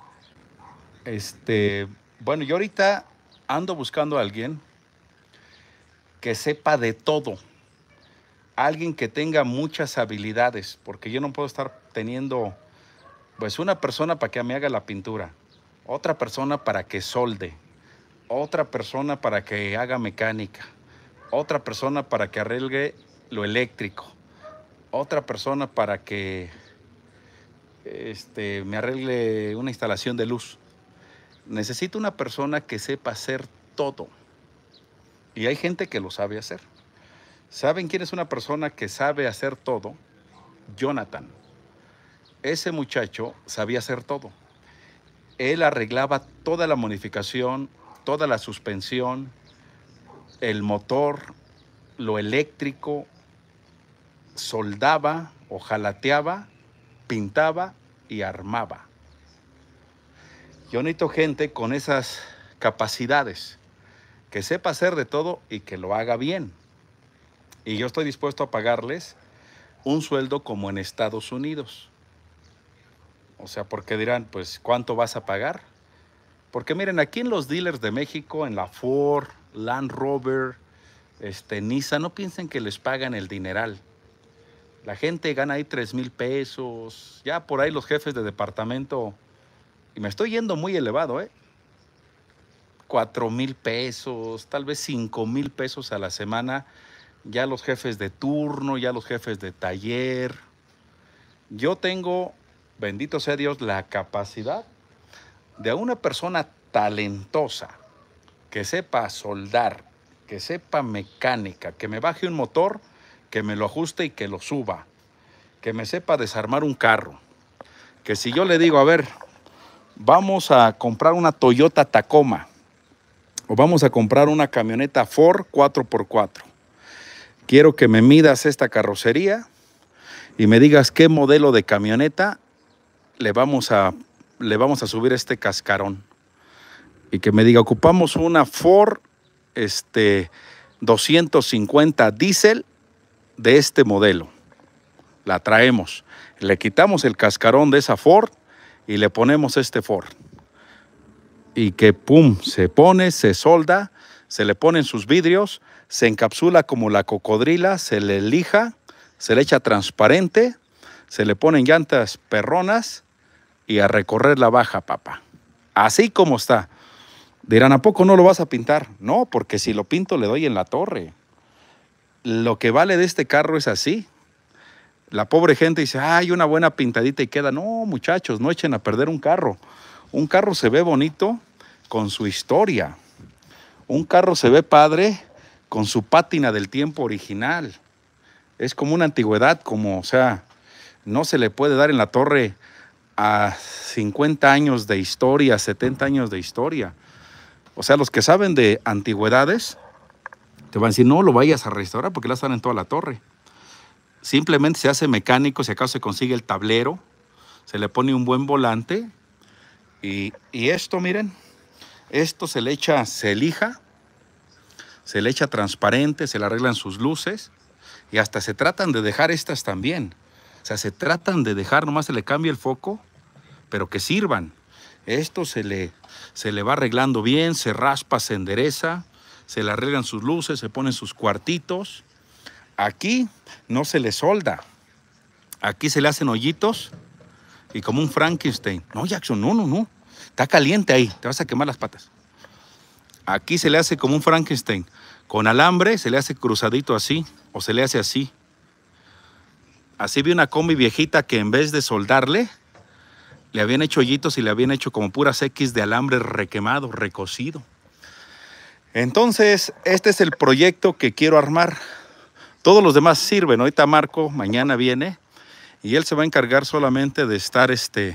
bueno, yo ahorita ando buscando a alguien que sepa de todo. Alguien que tenga muchas habilidades, porque yo no puedo estar teniendo, pues, una persona para que me haga la pintura, otra persona para que solde, otra persona para que haga mecánica, otra persona para que arregle lo eléctrico, otra persona para que me arregle una instalación de luz. Necesito una persona que sepa hacer todo. Y hay gente que lo sabe hacer. ¿Saben quién es una persona que sabe hacer todo? Jonathan. Ese muchacho sabía hacer todo. Él arreglaba toda la modificación, toda la suspensión, el motor, lo eléctrico, soldaba, ojalateaba, pintaba y armaba. Yo necesito gente con esas capacidades, que sepa hacer de todo y que lo haga bien. Y yo estoy dispuesto a pagarles un sueldo como en Estados Unidos. O sea, porque dirán, pues, ¿cuánto vas a pagar? Porque miren, aquí en los dealers de México, en la Ford, Land Rover, Nissan, no piensen que les pagan el dineral. La gente gana ahí 3,000 pesos. Ya por ahí los jefes de departamento, y me estoy yendo muy elevado, 4,000 pesos, tal vez 5,000 pesos a la semana. Ya los jefes de turno, ya los jefes de taller. Yo tengo, bendito sea Dios, la capacidad de una persona talentosa que sepa soldar, que sepa mecánica, que me baje un motor, que me lo ajuste y que lo suba, que me sepa desarmar un carro, que si yo le digo, a ver, vamos a comprar una Toyota Tacoma o vamos a comprar una camioneta Ford 4x4, quiero que me midas esta carrocería y me digas qué modelo de camioneta le vamos a subir este cascarón, y que me diga, ocupamos una Ford 250 diésel de este modelo. La traemos, le quitamos el cascarón de esa Ford y le ponemos este Ford. Y que pum, se pone, se solda, se le ponen sus vidrios, se encapsula como la cocodrila, se le lija, se le echa transparente, se le ponen llantas perronas y a recorrer la baja, papá. Así como está. Dirán, ¿a poco no lo vas a pintar? No, porque si lo pinto le doy en la torre. Lo que vale de este carro es así. La pobre gente dice, ay, una buena pintadita y queda. No, muchachos, no echen a perder un carro. Un carro se ve bonito con su historia. Un carro se ve padre con su pátina del tiempo original. Es como una antigüedad, o sea, no se le puede dar en la torre a 50 años de historia, 70 años de historia. O sea, los que saben de antigüedades te van a decir, no lo vayas a restaurar porque la están en toda la torre. Simplemente se hace mecánico, si acaso se consigue el tablero, se le pone un buen volante y esto, miren, esto se le echa, se lija, se le echa transparente, se le arreglan sus luces y hasta se tratan de dejar estas también. O sea, se tratan de dejar, nomás se le cambia el foco, pero que sirvan. Esto se le va arreglando bien, se raspa, se endereza, se le arreglan sus luces, se ponen sus cuartitos. Aquí no se le solda. Aquí se le hacen hoyitos y como un Frankenstein. No, Jackson, no. Está caliente ahí, te vas a quemar las patas. Aquí se le hace como un Frankenstein. Con alambre se le hace cruzadito así o se le hace así. Así vi una combi viejita que en vez de soldarle, le habían hecho hoyitos y le habían hecho como puras X de alambre requemado, recocido. Entonces, este es el proyecto que quiero armar. Todos los demás sirven. Ahorita Marco mañana viene y él se va a encargar solamente de estar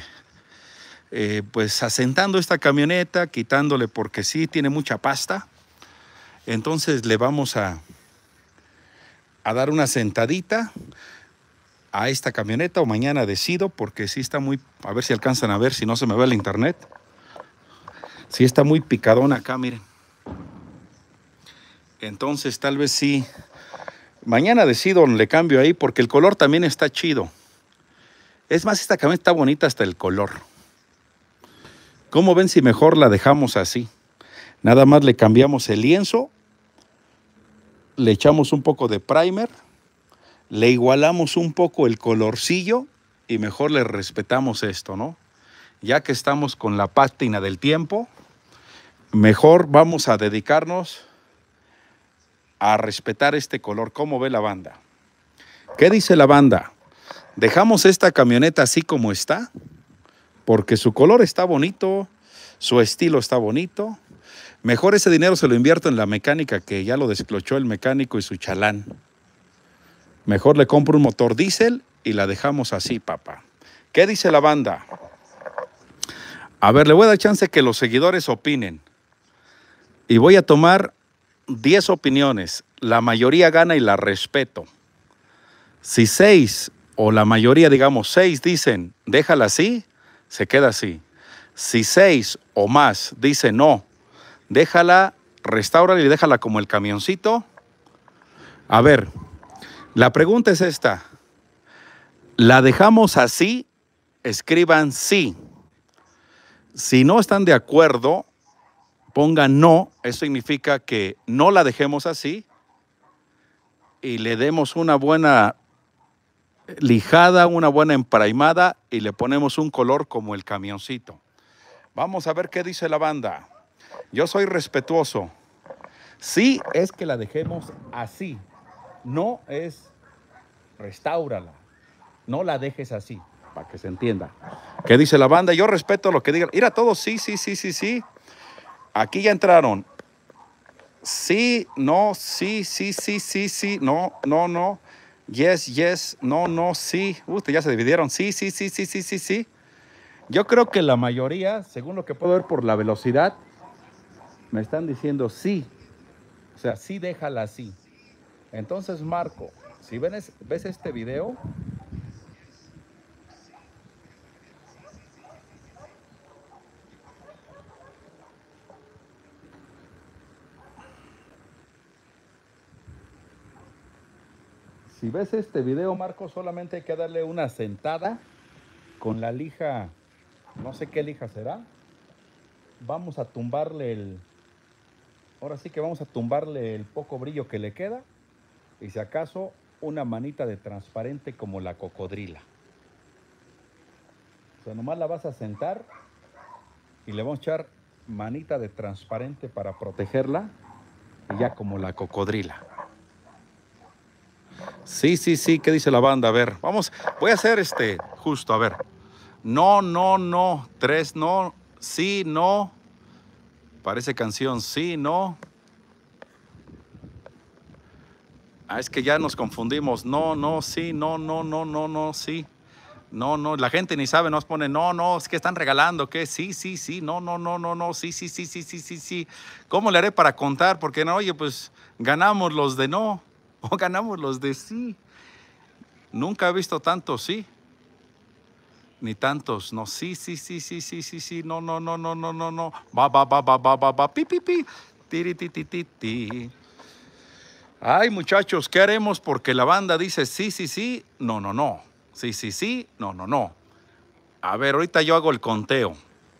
pues asentando esta camioneta, quitándole porque sí tiene mucha pasta. Entonces le vamos a dar una sentadita a esta camioneta o mañana decido porque sí está muy, a ver si alcanzan a ver, si no se me va el internet. Sí está muy picadona acá, miren. Entonces tal vez sí, mañana decido, le cambio ahí porque el color también está chido. Es más, esta camioneta está bonita hasta el color. ¿Cómo ven si mejor la dejamos así? Nada más le cambiamos el lienzo, le echamos un poco de primer, le igualamos un poco el colorcillo y mejor le respetamos esto, ¿no? Ya que estamos con la pátina del tiempo, mejor vamos a dedicarnos a respetar este color. ¿Cómo ve la banda? ¿Qué dice la banda? ¿Dejamos esta camioneta así como está? Porque su color está bonito, su estilo está bonito. Mejor ese dinero se lo invierto en la mecánica, que ya lo desclochó el mecánico y su chalán. Mejor le compro un motor diésel y la dejamos así, papá. ¿Qué dice la banda? A ver, le voy a dar chance que los seguidores opinen. Y voy a tomar 10 opiniones. La mayoría gana y la respeto. Si 6 o la mayoría, digamos 6, dicen déjala así, se queda así. Si 6 o más dicen no, déjala, restáurala y déjala como el camioncito. A ver, la pregunta es esta. ¿La dejamos así? Escriban sí. Si no están de acuerdo, pongan no. Eso significa que no la dejemos así y le demos una buena lijada, una buena empraimada y le ponemos un color como el camioncito. Vamos a ver qué dice la banda. Yo soy respetuoso. Sí es que la dejemos así. No es restáurala. No la dejes así, para que se entienda. ¿Qué dice la banda? Yo respeto lo que digan. Mira, todos sí, sí, sí, sí, sí. Aquí ya entraron. Sí, no, sí, sí, sí, sí, sí, no, no, no. Yes, yes, no, no, sí. Ustedes ya se dividieron. Sí, sí, sí, sí, sí, sí, sí. Yo creo que la mayoría, según lo que puedo ver por la velocidad, me están diciendo sí. O sea, sí, déjala así. Entonces, Marco, si ves este video, Marco, solamente hay que darle una sentada con la lija, no sé qué lija será. Vamos a tumbarle ahora sí que vamos a tumbarle el poco brillo que le queda. Y si acaso, una manita de transparente como la cocodrila. O sea, nomás la vas a sentar y le vamos a echar manita de transparente para protegerla. Y ya como la cocodrila. Sí, sí, sí, ¿qué dice la banda? A ver, vamos, voy a hacer justo, a ver. No, no, no, 3 no, sí, no. Parece canción, sí, no. Ah, es que ya nos confundimos. No, no, sí, no, no, no, no, no, sí. No, no, la gente ni sabe, nos pone, no, no, es que están regalando, ¿qué? Sí, sí, sí, no, no, no, no, no, sí, sí, sí, sí, sí, sí, sí. ¿Cómo le haré para contar? Porque no, oye, pues ganamos los de no o ganamos los de sí. Nunca he visto tantos sí, ni tantos no. Sí, sí, sí, sí, sí, sí, sí, no, no, no, no, no, no, no. Va, pi, pi, pi, tiri, ti, ti, ti, ti. Ay, muchachos, ¿qué haremos? Porque la banda dice sí, sí, sí, no, no, no. Sí, sí, sí, no, no, no. A ver, ahorita yo hago el conteo.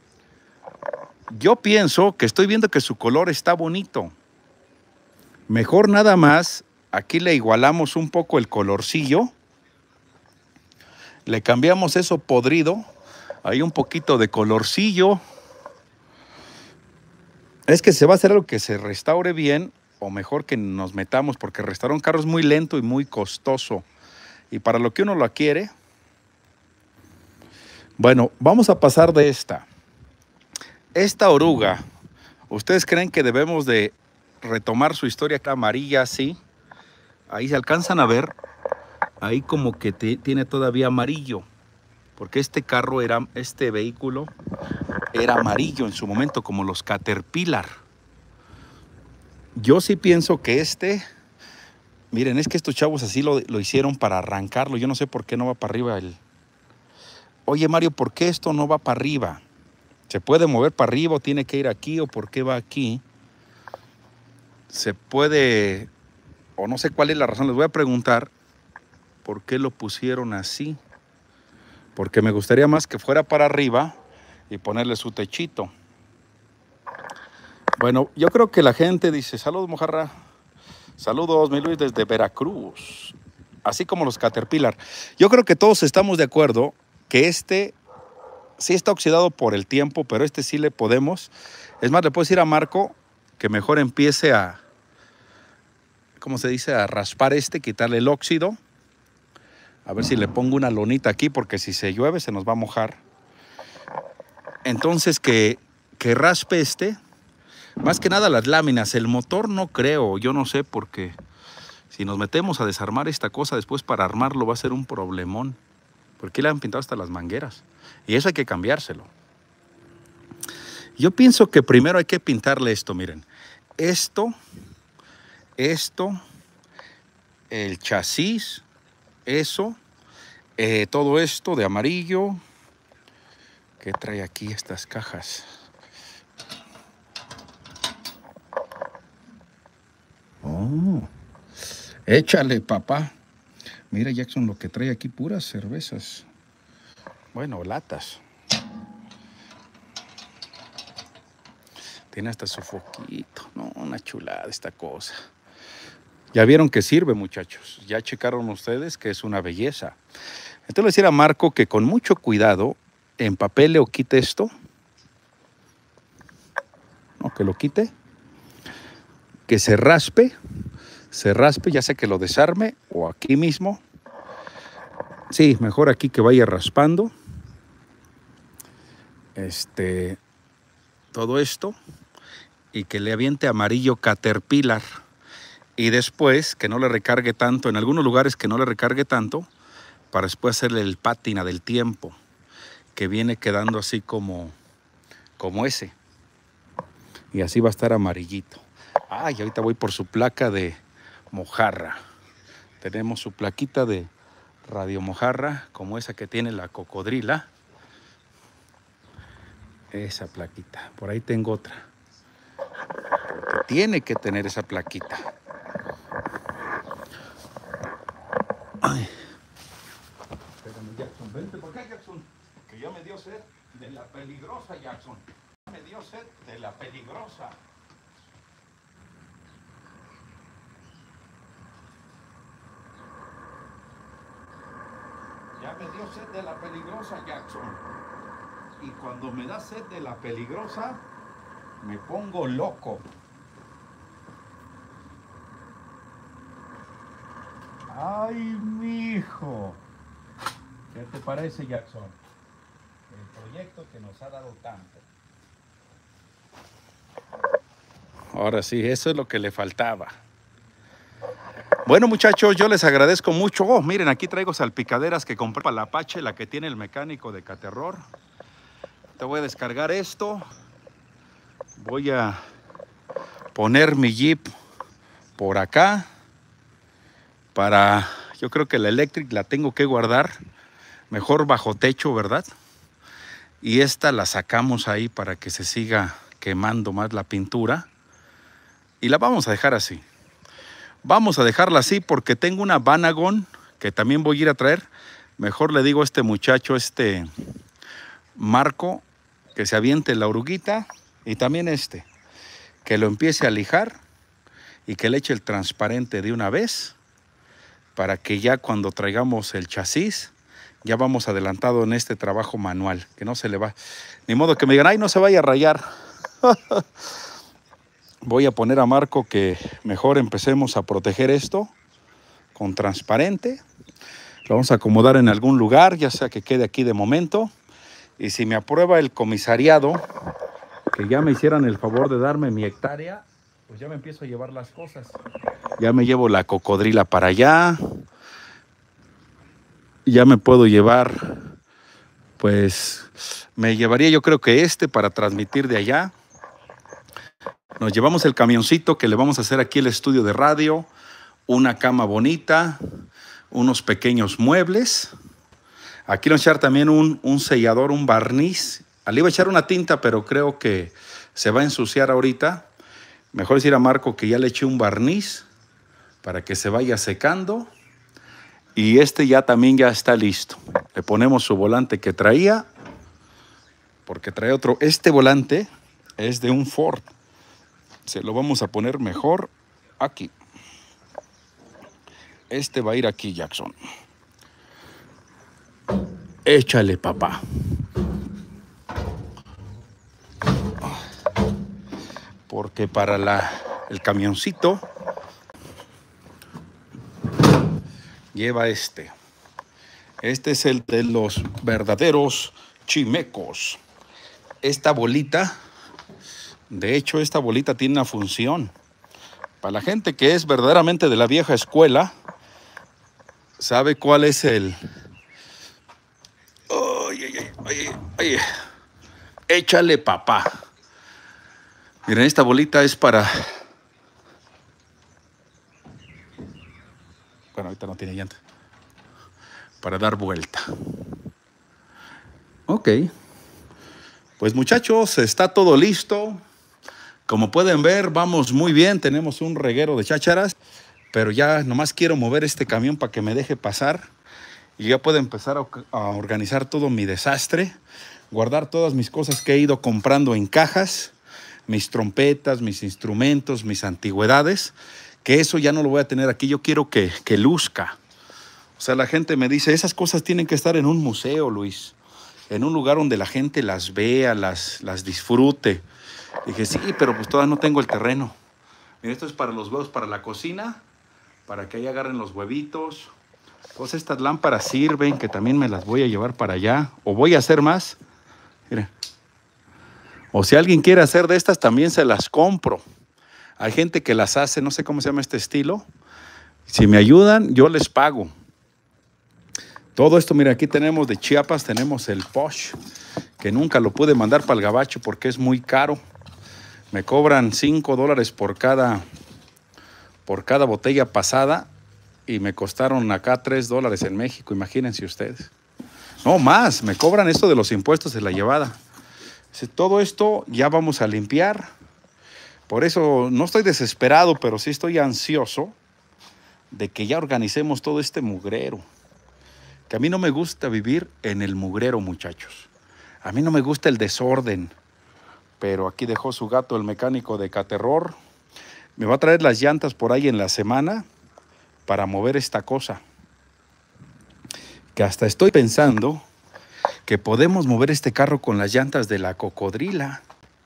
Yo pienso que estoy viendo que su color está bonito. Mejor nada más, aquí le igualamos un poco el colorcillo. Le cambiamos eso podrido. Hay un poquito de colorcillo. Es que se va a hacer algo que se restaure bien, o mejor que nos metamos, porque restaurar un carro es muy lento y muy costoso. Y para lo que uno lo quiere. Bueno, vamos a pasar de esta. Esta oruga, ¿ustedes creen que debemos de retomar su historia amarilla así? Ahí se alcanzan a ver, ahí como que tiene todavía amarillo. Porque este vehículo era amarillo en su momento, como los Caterpillar. Yo sí pienso que miren, es que estos chavos así lo hicieron para arrancarlo. Yo no sé por qué no va para arriba Oye, Mario, ¿por qué esto no va para arriba? ¿Se puede mover para arriba o tiene que ir aquí o por qué va aquí? Se puede, o no sé cuál es la razón. Les voy a preguntar por qué lo pusieron así. Porque me gustaría más que fuera para arriba y ponerle su techito. Bueno, yo creo que la gente dice, saludos, mojarra. Saludos, mi Luis, desde Veracruz. Así como los Caterpillar. Yo creo que todos estamos de acuerdo que sí está oxidado por el tiempo, pero sí le podemos. Es más, le puedo decir a Marco que mejor empiece ¿cómo se dice? A raspar quitarle el óxido. A ver si le pongo una lonita aquí, porque si se llueve se nos va a mojar. Entonces que raspe más que nada las láminas. El motor no creo, yo no sé, porque si nos metemos a desarmar esta cosa después para armarlo va a ser un problemón. Porque le han pintado hasta las mangueras. Y eso hay que cambiárselo. Yo pienso que primero hay que pintarle esto, miren. Esto, el chasis, eso, todo esto de amarillo. ¿Qué trae aquí estas cajas? Oh, échale, papá. Mira, Jackson, lo que trae aquí, puras cervezas. Bueno, latas. Tiene hasta su foquito. No, una chulada esta cosa. Ya vieron que sirve, muchachos. Ya checaron ustedes que es una belleza. Entonces le decía a Marco que con mucho cuidado empapele o quite esto. No, que lo quite. Que se raspe, ya sea que lo desarme o aquí mismo. Sí, mejor aquí que vaya raspando. Todo esto y que le aviente amarillo Caterpillar. Y después que no le recargue tanto, en algunos lugares que no le recargue tanto, para después hacerle el pátina del tiempo, que viene quedando así como ese. Y así va a estar amarillito. Ay, ahorita voy por su placa de mojarra. Tenemos su plaquita de radio mojarra, como esa que tiene la cocodrila. Esa plaquita. Por ahí tengo otra. Porque tiene que tener esa plaquita. Ay. Espérame, Jackson. Vente por acá, Jackson. Que ya me dio sed de la peligrosa, Jackson. Me dio sed de la peligrosa. Ya me dio sed de la peligrosa, Jackson. Y cuando me da sed de la peligrosa, me pongo loco. Ay, mijo. ¿Qué te parece, Jackson? El proyecto que nos ha dado tanto. Ahora sí, eso es lo que le faltaba. Bueno, muchachos, yo les agradezco mucho. Oh, miren, aquí traigo salpicaderas que compré para la Apache, la que tiene el mecánico de Caterror. Te voy a descargar esto. Voy a poner mi Jeep por acá. Yo creo que la Electric la tengo que guardar mejor bajo techo, ¿verdad? Y esta la sacamos ahí para que se siga quemando más la pintura. Y la vamos a dejar así. Vamos a dejarla así porque tengo una Vanagon que también voy a ir a traer. Mejor le digo a este muchacho, Marco, que se aviente la oruguita. Y también que lo empiece a lijar y que le eche el transparente de una vez. Para que ya cuando traigamos el chasis, ya vamos adelantado en este trabajo manual. Que no se le va. Ni modo que me digan, ay, no se vaya a rayar. Voy a poner a Marco que mejor empecemos a proteger esto con transparente. Lo vamos a acomodar en algún lugar, ya sea que quede aquí de momento. Y si me aprueba el comisariado, que ya me hicieran el favor de darme mi hectárea, pues ya me empiezo a llevar las cosas. Ya me llevo la cocodrila para allá. Ya me puedo llevar, pues me llevaría yo creo que para transmitir de allá. Nos llevamos el camioncito que le vamos a hacer aquí el estudio de radio, una cama bonita, unos pequeños muebles. Aquí le voy a echar también un sellador, un barniz. Le iba a echar una tinta, pero creo que se va a ensuciar ahorita. Mejor decir a Marco que ya le eché un barniz para que se vaya secando. Y ya también ya está listo. Le ponemos su volante que traía, porque trae otro. Este volante es de un Ford. Se lo vamos a poner mejor aquí. Va a ir aquí, Jackson. Échale, papá. Porque para el camioncito lleva Este es el de los verdaderos chimecos. Esta bolita, de hecho, esta bolita tiene una función. Para la gente que es verdaderamente de la vieja escuela, sabe cuál es el... Ay, ay, ay, ay, ay. Échale, papá. Miren, esta bolita es para... Bueno, ahorita no tiene llanta. Para dar vuelta. Ok. Pues muchachos, está todo listo. Como pueden ver, vamos muy bien. Tenemos un reguero de chácharas. Pero ya nomás quiero mover este camión para que me deje pasar. Y ya puedo empezar a organizar todo mi desastre. Guardar todas mis cosas que he ido comprando en cajas. Mis trompetas, mis instrumentos, mis antigüedades. Que eso ya no lo voy a tener aquí. Yo quiero que luzca. O sea, la gente me dice, esas cosas tienen que estar en un museo, Luis. En un lugar donde la gente las vea, las disfrute. Dije, sí, pero pues todavía no tengo el terreno. Mira, esto es para los huevos, para la cocina, para que ahí agarren los huevitos. Pues estas lámparas sirven, que también me las voy a llevar para allá. O voy a hacer más. Miren. O si alguien quiere hacer de estas, también se las compro. Hay gente que las hace, no sé cómo se llama este estilo. Si me ayudan, yo les pago. Todo esto, mira, aquí tenemos de Chiapas, tenemos el Posh, que nunca lo pude mandar para el gabacho porque es muy caro. Me cobran $5 por cada botella pasada y me costaron acá $3 en México, imagínense ustedes. No, más, me cobran esto de los impuestos de la llevada. Todo esto ya vamos a limpiar. Por eso no estoy desesperado, pero sí estoy ansioso de que ya organicemos todo este mugrero. Que a mí no me gusta vivir en el mugrero, muchachos. A mí no me gusta el desorden. Pero aquí dejó su gato el mecánico de Caterror. Me va a traer las llantas por ahí en la semana para mover esta cosa. Que hasta estoy pensando que podemos mover este carro con las llantas de la Cocodrila.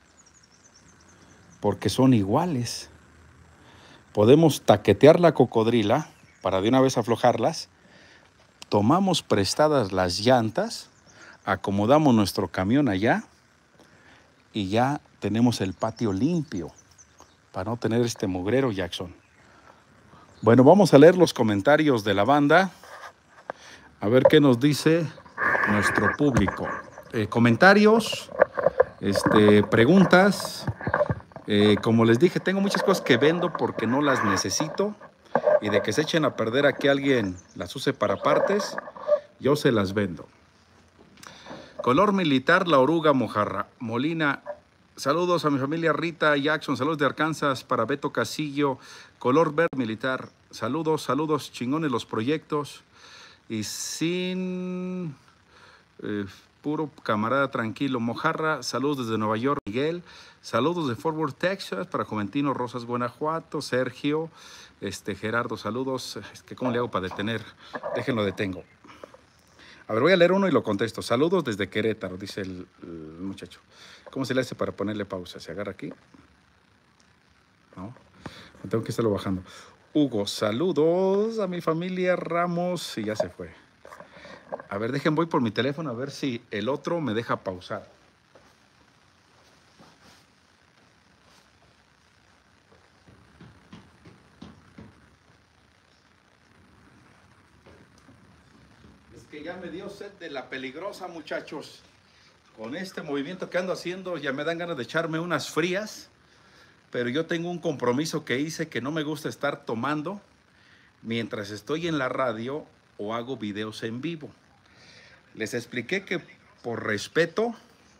Porque son iguales. Podemos taquetear la Cocodrila para de una vez aflojarlas. Tomamos prestadas las llantas, acomodamos nuestro camión allá y ya tenemos el patio limpio para no tener este mugrero, Jackson. Bueno, vamos a leer los comentarios de la banda, a ver qué nos dice nuestro público. Comentarios, preguntas. Como les dije, tengo muchas cosas que vendo porque no las necesito. Y de que se echen a perder a que alguien las use para partes, yo se las vendo. Color militar, la oruga mojarra. Molina, saludos a mi familia Rita Jackson, saludos de Arkansas para Beto Casillo. Color verde militar, saludos, saludos, chingones los proyectos. Y sin puro camarada tranquilo. Mojarra, saludos desde Nueva York, Miguel. Saludos de Fort Worth, Texas, para Juventino Rosas, Guanajuato. Sergio, Gerardo, saludos. ¿Cómo le hago para detener? Déjenlo, detengo. A ver, voy a leer uno y lo contesto. Saludos desde Querétaro, dice el muchacho. ¿Cómo se le hace para ponerle pausa? ¿Se agarra aquí? No, tengo que estarlo bajando. Hugo, saludos a mi familia Ramos. Y ya se fue. A ver, voy por mi teléfono a ver si el otro me deja pausar. Es que ya me dio sed de la peligrosa, muchachos. Con este movimiento que ando haciendo ya me dan ganas de echarme unas frías. Pero yo tengo un compromiso que hice que no me gusta estar tomando mientras estoy en la radio o hago videos en vivo. Les expliqué que por respeto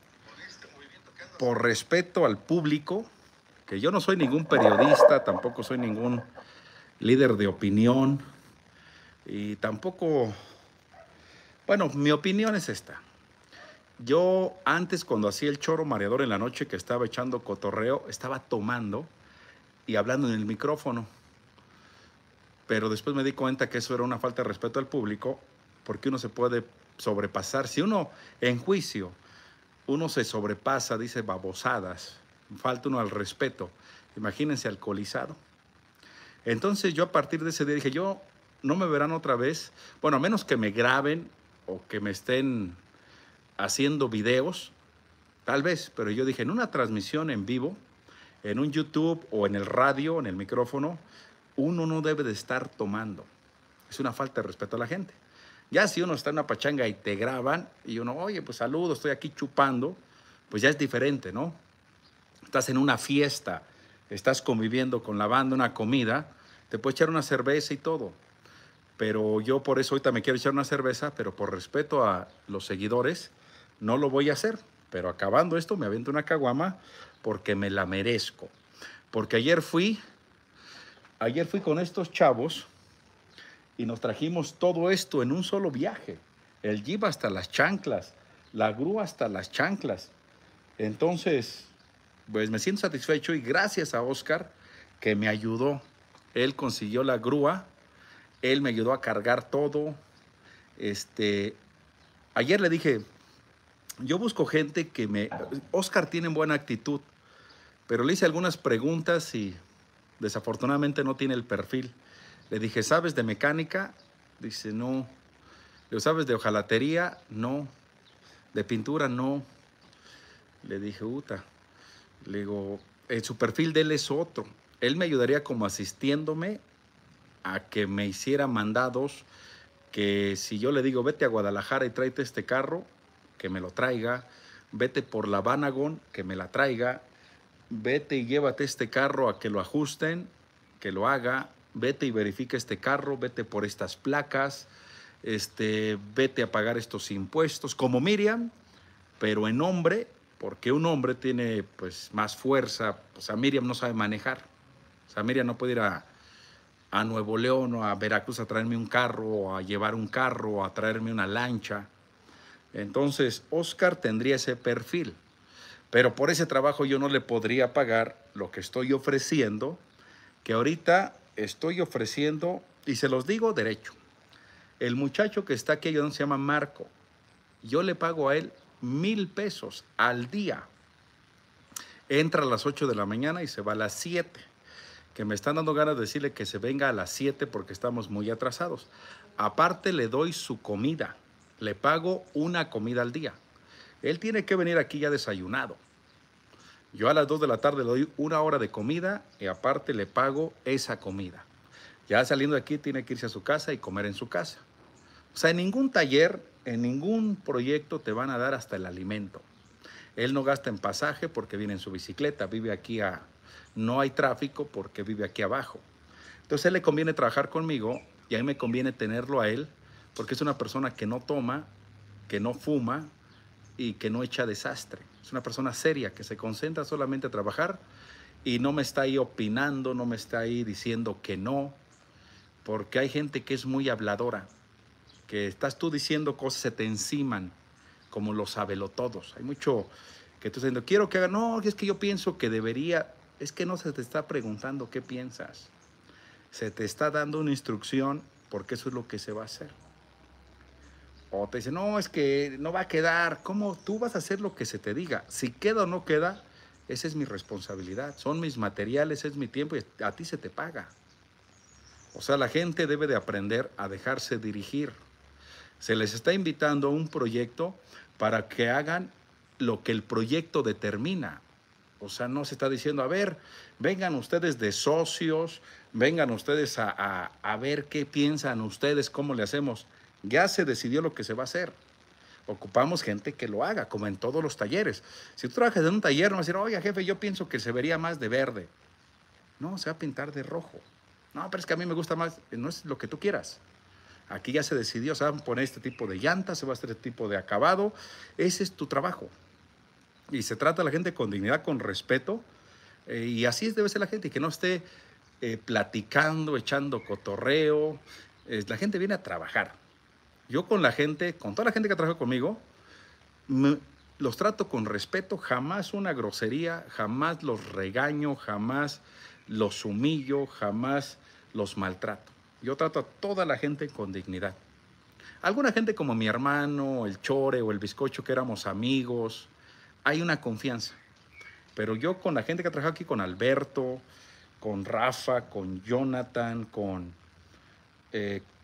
al público, que yo no soy ningún periodista, tampoco soy ningún líder de opinión y tampoco, bueno, mi opinión es esta. Yo antes, cuando hacía el choro mareador en la noche, que estaba echando cotorreo, estaba tomando y hablando en el micrófono. Pero después me di cuenta que eso era una falta de respeto al público, porque uno se puede sobrepasar. Si uno en juicio, uno se sobrepasa, dice babosadas, falta uno al respeto. Imagínense alcoholizado. Entonces yo a partir de ese día dije, yo no me verán otra vez, bueno, a menos que me graben o que me estén haciendo videos, tal vez, pero yo dije, en una transmisión en vivo, en un YouTube o en el radio, en el micrófono, uno no debe de estar tomando. Es una falta de respeto a la gente. Ya si uno está en una pachanga y te graban y uno, oye, pues saludo, estoy aquí chupando, pues ya es diferente, ¿no? Estás en una fiesta, estás conviviendo con la banda, una comida, te puedes echar una cerveza y todo. Pero yo por eso ahorita me quiero echar una cerveza, pero por respeto a los seguidores, no lo voy a hacer. Pero acabando esto, me aviento una caguama porque me la merezco. Porque ayer fui con estos chavos y nos trajimos todo esto en un solo viaje. El jeep hasta las chanclas, la grúa hasta las chanclas. Entonces, pues me siento satisfecho y gracias a Oscar que me ayudó. Él consiguió la grúa, él me ayudó a cargar todo. Ayer le dije, yo busco gente que me... Oscar tiene buena actitud, pero le hice algunas preguntas y desafortunadamente no tiene el perfil. Le dije, ¿sabes de mecánica? Dice, no. Le digo, ¿sabes de hojalatería? No. ¿De pintura? No. Le dije, uta. Le digo, su perfil de él es otro. Él me ayudaría como asistiéndome a que me hiciera mandados, que si yo le digo, vete a Guadalajara y tráete este carro, que me lo traiga. Vete por la Vanagon, que me la traiga. Vete y llévate este carro a que lo ajusten, que lo haga. Vete y verifica este carro, vete por estas placas, vete a pagar estos impuestos, como Miriam, pero en hombre, porque un hombre tiene pues más fuerza. O sea, Miriam no sabe manejar. O sea, Miriam no puede ir a Nuevo León o a Veracruz a traerme un carro, o a llevar un carro, o a traerme una lancha. Entonces, Oscar tendría ese perfil. Pero por ese trabajo yo no le podría pagar lo que estoy ofreciendo, que ahorita estoy ofreciendo, y se los digo derecho. El muchacho que está aquí ayudando se llama Marco. Yo le pago a él 1,000 pesos al día. Entra a las 8 de la mañana y se va a las 7. Que me están dando ganas de decirle que se venga a las 7 porque estamos muy atrasados. Aparte le doy su comida. Le pago una comida al día. Él tiene que venir aquí ya desayunado. Yo a las 2 de la tarde le doy 1 hora de comida y aparte le pago esa comida. Ya saliendo de aquí tiene que irse a su casa y comer en su casa. O sea, en ningún taller, en ningún proyecto te van a dar hasta el alimento. Él no gasta en pasaje porque viene en su bicicleta, vive aquí no hay tráfico porque vive aquí abajo. Entonces a él le conviene trabajar conmigo y a mí me conviene tenerlo a él porque es una persona que no toma, que no fuma y que no echa desastre. Es una persona seria que se concentra solamente a trabajar y no me está ahí opinando, no me está ahí diciendo que no, porque hay gente que es muy habladora, que estás tú diciendo cosas, se te enciman, como los sabelotodos. Hay mucho que tú estás diciendo, quiero que haga, no, es que yo pienso que debería, es que no se te está preguntando qué piensas, se te está dando una instrucción porque eso es lo que se va a hacer. O te dicen, no, es que no va a quedar. ¿Cómo? Tú vas a hacer lo que se te diga. Si queda o no queda, esa es mi responsabilidad. Son mis materiales, es mi tiempo y a ti se te paga. O sea, la gente debe de aprender a dejarse dirigir. Se les está invitando a un proyecto para que hagan lo que el proyecto determina. O sea, no se está diciendo, a ver, vengan ustedes de socios, vengan ustedes a ver qué piensan ustedes, cómo le hacemos. Ya se decidió lo que se va a hacer. Ocupamos gente que lo haga, como en todos los talleres. Si tú trabajas en un taller, no vas a decir, oye, jefe, yo pienso que se vería más de verde. No, se va a pintar de rojo. No, pero es que a mí me gusta más. No es lo que tú quieras. Aquí ya se decidió, se van a poner este tipo de llantas, se va a hacer este tipo de acabado. Ese es tu trabajo. Y se trata a la gente con dignidad, con respeto. Y así debe ser la gente, que no esté platicando, echando cotorreo. La gente viene a trabajar. Yo con la gente, con toda la gente que trabaja conmigo, los trato con respeto, jamás una grosería, jamás los regaño, jamás los humillo, jamás los maltrato. Yo trato a toda la gente con dignidad. Alguna gente como mi hermano, el Chore o el Bizcocho, que éramos amigos, hay una confianza. Pero yo con la gente que trabaja aquí, con Alberto, con Rafa, con Jonathan, con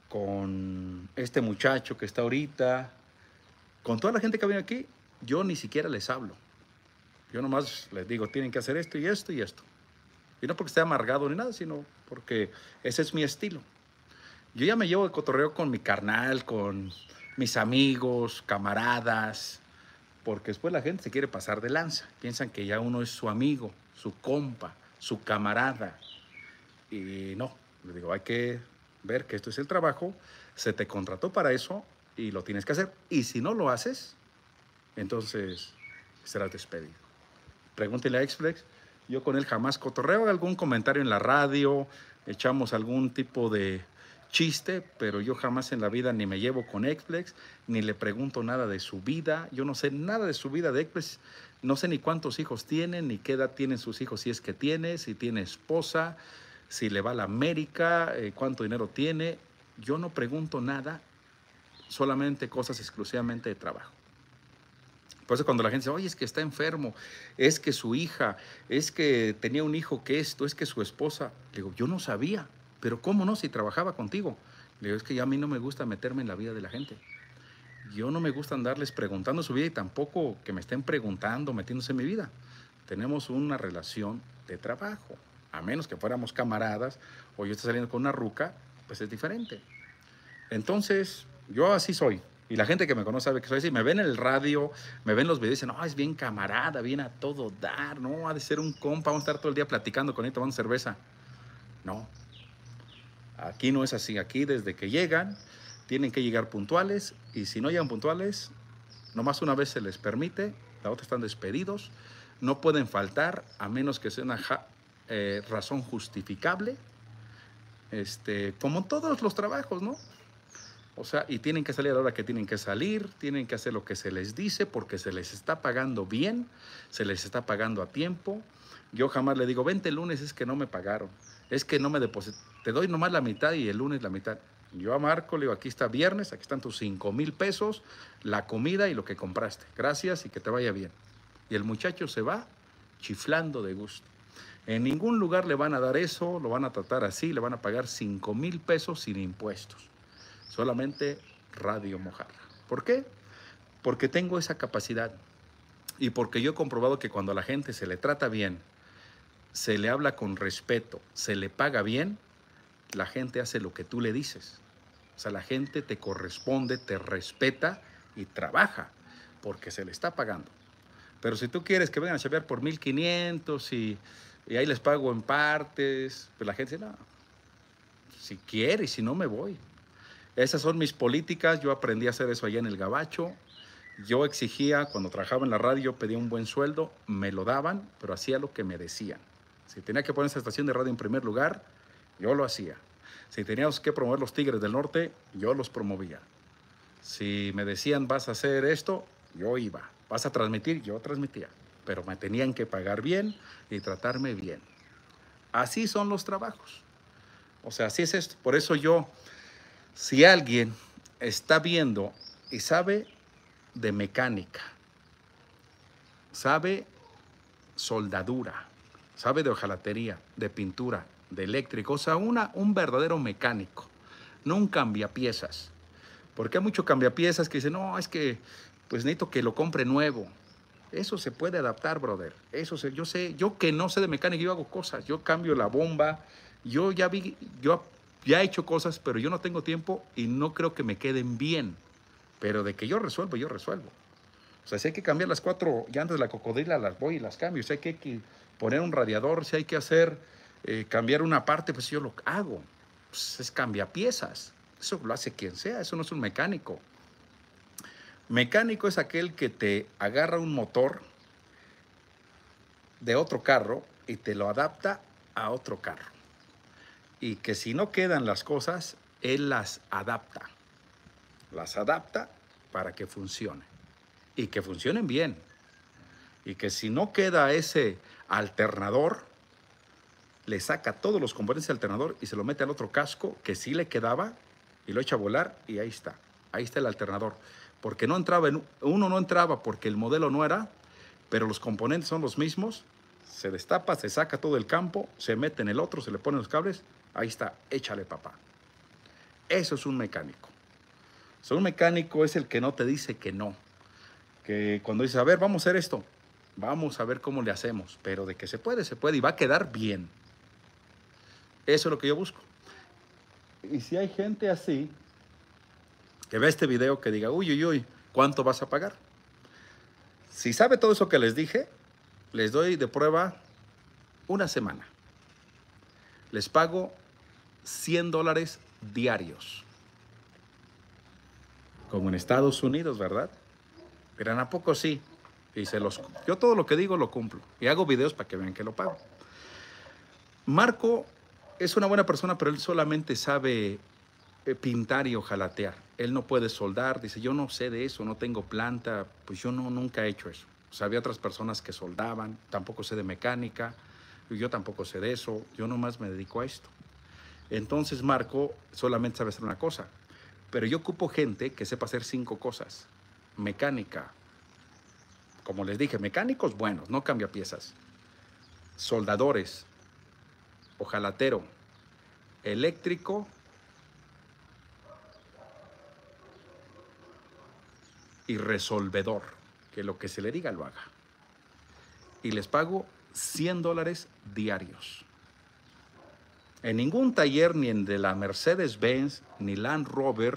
con este muchacho que está ahorita, con toda la gente que viene aquí, yo ni siquiera les hablo. Yo nomás les digo, tienen que hacer esto y esto y esto. Y no porque esté amargado ni nada, sino porque ese es mi estilo. Yo ya me llevo de cotorreo con mi carnal, con mis amigos, camaradas, porque después la gente se quiere pasar de lanza. Piensan que ya uno es su amigo, su compa, su camarada. Y no, les digo, hay que ver que esto es el trabajo, se te contrató para eso y lo tienes que hacer. Y si no lo haces, entonces serás despedido. Pregúntele a Xflex, yo con él jamás cotorreo, algún comentario en la radio, echamos algún tipo de chiste, pero yo jamás en la vida ni me llevo con Xflex, ni le pregunto nada de su vida, yo no sé nada de su vida de Xflex, no sé ni cuántos hijos tienen, ni qué edad tienen sus hijos, si es que tiene, si tiene esposa, si le va a la América, cuánto dinero tiene. Yo no pregunto nada, solamente cosas exclusivamente de trabajo. Por eso cuando la gente dice, oye, es que está enfermo, es que su hija, es que tenía un hijo que esto, es que su esposa, le digo, yo no sabía, pero ¿cómo no? Si trabajaba contigo. Le digo, es que ya a mí no me gusta meterme en la vida de la gente. Yo no me gusta andarles preguntando su vida y tampoco que me estén preguntando, metiéndose en mi vida. Tenemos una relación de trabajo. A menos que fuéramos camaradas o yo esté saliendo con una ruca, pues es diferente. Entonces, yo así soy. Y la gente que me conoce sabe que soy así. Me ven en el radio, me ven los videos y dicen, no, es bien camarada, viene a todo dar, no, ha de ser un compa, vamos a estar todo el día platicando con él, tomando cerveza. No, aquí no es así. Aquí desde que llegan, tienen que llegar puntuales y si no llegan puntuales, nomás una vez se les permite, la otra están despedidos, no pueden faltar a menos que sea una razón justificable, como todos los trabajos, ¿no? O sea, y tienen que salir a la hora que tienen que salir, tienen que hacer lo que se les dice porque se les está pagando bien, se les está pagando a tiempo. Yo jamás le digo, vente el lunes, es que no me pagaron, es que no me deposité, te doy nomás la mitad y el lunes la mitad. Yo a Marco le digo, aquí está viernes, aquí están tus 5,000 pesos, la comida y lo que compraste. Gracias y que te vaya bien. Y el muchacho se va chiflando de gusto. En ningún lugar le van a dar eso, lo van a tratar así, le van a pagar 5,000 pesos sin impuestos. Solamente Radio Mojarra. ¿Por qué? Porque tengo esa capacidad y porque yo he comprobado que cuando a la gente se le trata bien, se le habla con respeto, se le paga bien, la gente hace lo que tú le dices. O sea, la gente te corresponde, te respeta y trabaja porque se le está pagando. Pero si tú quieres que vengan a chavear por 1,500 y ahí les pago en partes, pues la gente dice, no, si quiere y si no me voy. Esas son mis políticas, yo aprendí a hacer eso allá en el Gabacho. Yo exigía, cuando trabajaba en la radio, pedía un buen sueldo, me lo daban, pero hacía lo que me decían. Si tenía que poner esa estación de radio en primer lugar, yo lo hacía. Si teníamos que promover los Tigres del Norte, yo los promovía. Si me decían, vas a hacer esto, yo iba. Vas a transmitir, yo transmitía. Pero me tenían que pagar bien y tratarme bien. Así son los trabajos. O sea, así es esto. Por eso yo... Si alguien está viendo y sabe de mecánica, sabe soldadura, sabe de hojalatería, de pintura, de eléctrico, o sea, un verdadero mecánico, no un cambiapiezas. Porque hay mucho cambiapiezas que dicen, no, es que pues necesito que lo compre nuevo. Eso se puede adaptar, brother. Yo sé, yo que no sé de mecánica, yo hago cosas, yo cambio la bomba, yo ya he hecho cosas, pero yo no tengo tiempo y no creo que me queden bien. Pero de que yo resuelvo, yo resuelvo. O sea, si hay que cambiar las 4 llantas de la cocodrila, las voy y las cambio. Si hay que poner un radiador, si hay que hacer, cambiar una parte, pues yo lo hago. Pues es cambiapiezas. Eso lo hace quien sea, eso no es un mecánico. Mecánico es aquel que te agarra un motor de otro carro y te lo adapta a otro carro. Y que si no quedan las cosas, él las adapta. Las adapta para que funcione. Y que funcionen bien. Y que si no queda ese alternador, le saca todos los componentes del alternador y se lo mete al otro casco que sí le quedaba y lo echa a volar y ahí está. Ahí está el alternador. Porque no entraba, uno no entraba porque el modelo no era, pero los componentes son los mismos. Se destapa, se saca todo el campo, se mete en el otro, se le ponen los cables. Ahí está, échale papá. Eso es un mecánico. O sea, un mecánico es el que no te dice que no. Que cuando dices, a ver, vamos a hacer esto, vamos a ver cómo le hacemos, pero de que se puede y va a quedar bien. Eso es lo que yo busco. Y si hay gente así, que ve este video, que diga, uy, uy, uy, ¿cuánto vas a pagar? Si sabe todo eso que les dije, les doy de prueba una semana. Les pago $100 diarios. Como en Estados Unidos, ¿verdad? Pero ¿a poco sí? Y yo todo lo que digo lo cumplo. Y hago videos para que vean que lo pago. Marco es una buena persona, pero él solamente sabe pintar y hojalatear. Él no puede soldar. Dice, yo no sé de eso, no tengo planta. Pues yo nunca he hecho eso. O sea, había otras personas que soldaban. Tampoco sé de mecánica. Yo tampoco sé de eso. Yo nomás me dedico a esto. Entonces Marco solamente sabe hacer una cosa. Pero yo ocupo gente que sepa hacer 5 cosas. Mecánica. Como les dije, mecánicos buenos, no cambiapiezas. Soldadores. Hojalatero. Eléctrico. Y resolvedor. Que lo que se le diga lo haga. Y les pago $100 diarios. En ningún taller, ni en de la Mercedes-Benz, ni Land Rover,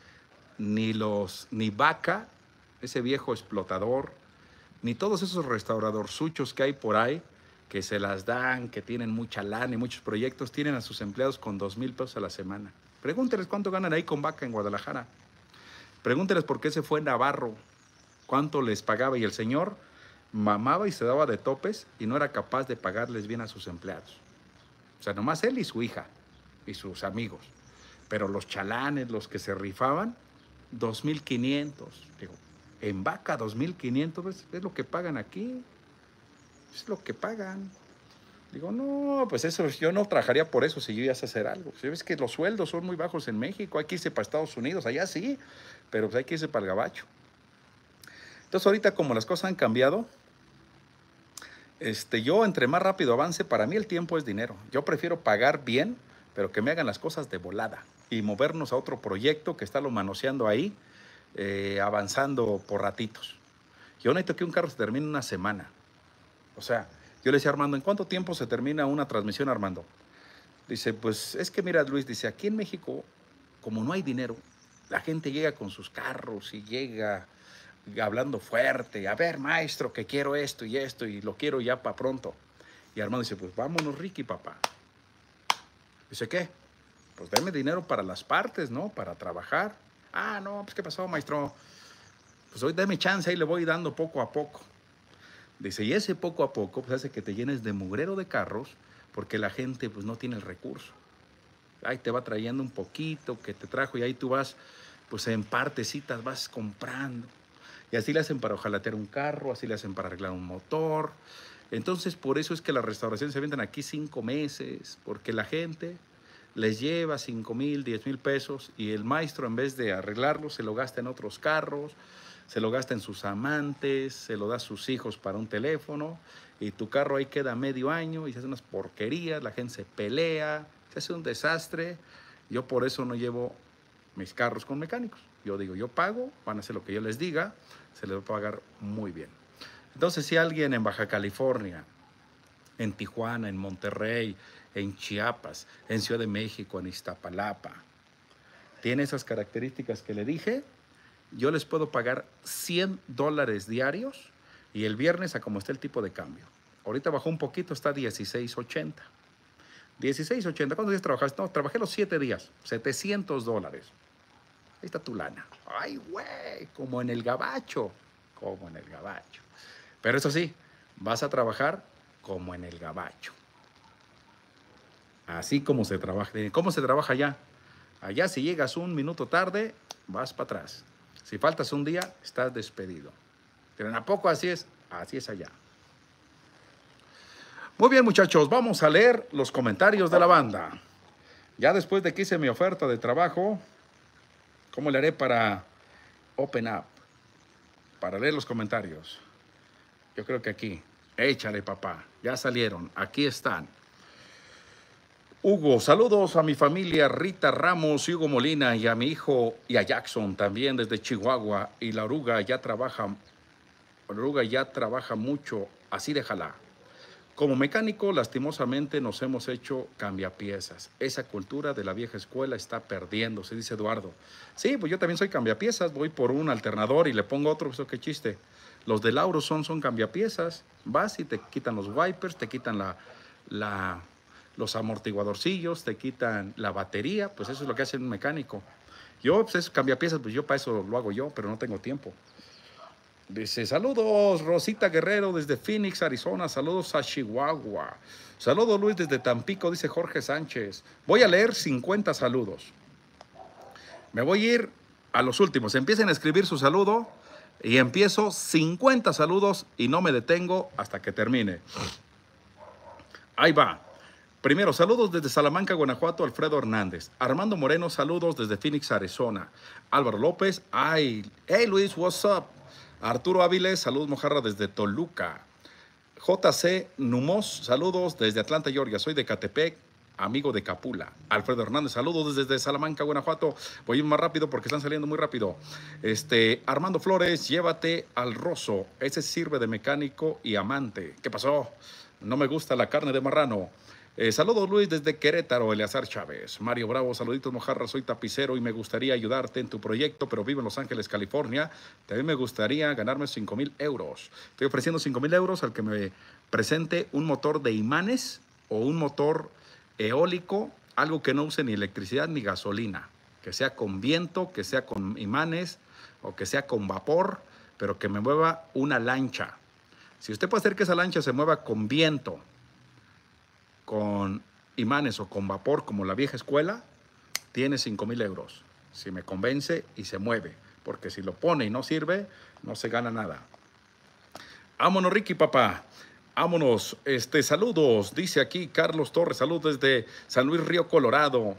ni Vaca, ese viejo explotador, ni todos esos restauradorzuchos que hay por ahí, que se las dan, que tienen mucha lana y muchos proyectos, tienen a sus empleados con $2,000 a la semana. Pregúnteles cuánto ganan ahí con Vaca en Guadalajara. Pregúnteles por qué se fue Navarro, cuánto les pagaba, y el señor mamaba y se daba de topes y no era capaz de pagarles bien a sus empleados. O sea, nomás él y su hija y sus amigos. Pero los chalanes, los que se rifaban, 2,500. Digo, en Vaca 2,500 es lo que pagan aquí. Es lo que pagan. Digo, no, pues eso, yo no trabajaría por eso si yo ya sé hacer algo. Si ves que los sueldos son muy bajos en México, hay que irse para Estados Unidos, allá sí, pero pues hay que irse para el gabacho. Entonces ahorita como las cosas han cambiado, yo entre más rápido avance, para mí el tiempo es dinero. Yo prefiero pagar bien, pero que me hagan las cosas de volada y movernos a otro proyecto que está lo manoseando ahí, avanzando por ratitos. Yo necesito que un carro se termine en una semana. O sea, yo le decía a Armando, ¿en cuánto tiempo se termina una transmisión, Armando? Dice, pues es que mira, Luis, dice, aquí en México, como no hay dinero, la gente llega con sus carros y llega hablando fuerte, a ver, maestro, que quiero esto y lo quiero ya para pronto. Y Armando dice, pues vámonos, Ricky, papá. Dice, ¿qué? Pues dame dinero para las partes, ¿no? Para trabajar. Ah, no, pues ¿qué pasó, maestro? Pues hoy dame chance y le voy dando poco a poco. Dice, y ese poco a poco pues hace que te llenes de mugrero de carros porque la gente pues no tiene el recurso. Ahí te va trayendo un poquito que te trajo y ahí tú vas, pues en partecitas vas comprando. Y así le hacen para hojalatear un carro, así le hacen para arreglar un motor. Entonces, por eso es que las restauraciones se venden aquí 5 meses, porque la gente les lleva 5,000, 10,000 pesos y el maestro, en vez de arreglarlo, se lo gasta en otros carros, se lo gasta en sus amantes, se lo da a sus hijos para un teléfono y tu carro ahí queda medio año y se hacen unas porquerías, la gente se pelea, se hace un desastre. Yo por eso no llevo mis carros con mecánicos. Yo digo, yo pago, van a hacer lo que yo les diga, se les va a pagar muy bien. Entonces, si alguien en Baja California, en Tijuana, en Monterrey, en Chiapas, en Ciudad de México, en Iztapalapa, tiene esas características que le dije, yo les puedo pagar $100 diarios y el viernes a como está el tipo de cambio. Ahorita bajó un poquito, está 16.80. 16.80, ¿cuántos días trabajaste? No, trabajé los 7 días, $700. Ahí está tu lana. Ay, güey, como en el gabacho, como en el gabacho. Pero eso sí, vas a trabajar como en el gabacho. Así como se trabaja. ¿Cómo se trabaja allá? Allá si llegas un minuto tarde, vas para atrás. Si faltas un día, estás despedido. Pero ¿a poco así es? Así es allá. Muy bien, muchachos, vamos a leer los comentarios de la banda. Ya después de que hice mi oferta de trabajo, ¿cómo le haré para Open Up? Para leer los comentarios. Yo creo que aquí. Échale, papá. Ya salieron. Aquí están. Hugo, saludos a mi familia Rita Ramos y Hugo Molina y a mi hijo y a Jackson también desde Chihuahua. Y la oruga ya trabaja mucho, así déjala. Como mecánico, lastimosamente nos hemos hecho cambiapiezas. Esa cultura de la vieja escuela está perdiéndose, dice Eduardo. Sí, pues yo también soy cambiapiezas, voy por un alternador y le pongo otro, eso qué chiste. Los de Lauro son cambiapiezas. Vas y te quitan los wipers, te quitan la, los amortiguadorcillos, te quitan la batería, pues eso es lo que hace un mecánico. Yo, pues es cambiapiezas, pues yo para eso lo hago yo, pero no tengo tiempo. Dice, saludos Rosita Guerrero desde Phoenix, Arizona, saludos a Chihuahua. Saludos Luis desde Tampico, dice Jorge Sánchez. Voy a leer 50 saludos. Me voy a ir a los últimos. Empiecen a escribir su saludo y empiezo 50 saludos y no me detengo hasta que termine. Ahí va. Primero, saludos desde Salamanca, Guanajuato, Alfredo Hernández. Armando Moreno, saludos desde Phoenix, Arizona. Álvaro López, hey Luis, what's up? Arturo Áviles, saludos mojarra desde Toluca. JC Numos, saludos desde Atlanta, Georgia. Soy de Catepec, amigo de Capula. Alfredo Hernández, saludos desde Salamanca, Guanajuato. Voy a ir más rápido porque están saliendo muy rápido. Armando Flores, llévate al Rosso. Ese sirve de mecánico y amante. ¿Qué pasó? No me gusta la carne de marrano. Saludos Luis desde Querétaro, Eleazar Chávez. Mario Bravo, saluditos mojarra, soy tapicero y me gustaría ayudarte en tu proyecto, pero vivo en Los Ángeles, California. También me gustaría ganarme 5,000 euros. Estoy ofreciendo 5,000 euros al que me presente un motor de imanes o un motor eólico, algo que no use ni electricidad ni gasolina, que sea con viento, que sea con imanes o que sea con vapor, pero que me mueva una lancha. Si usted puede hacer que esa lancha se mueva con viento, con imanes o con vapor como la vieja escuela, tiene 5,000 euros. Si me convence y se mueve, porque si lo pone y no sirve, no se gana nada. Vámonos, Ricky, papá. Vámonos. Saludos, dice aquí Carlos Torres, saludos desde San Luis Río Colorado.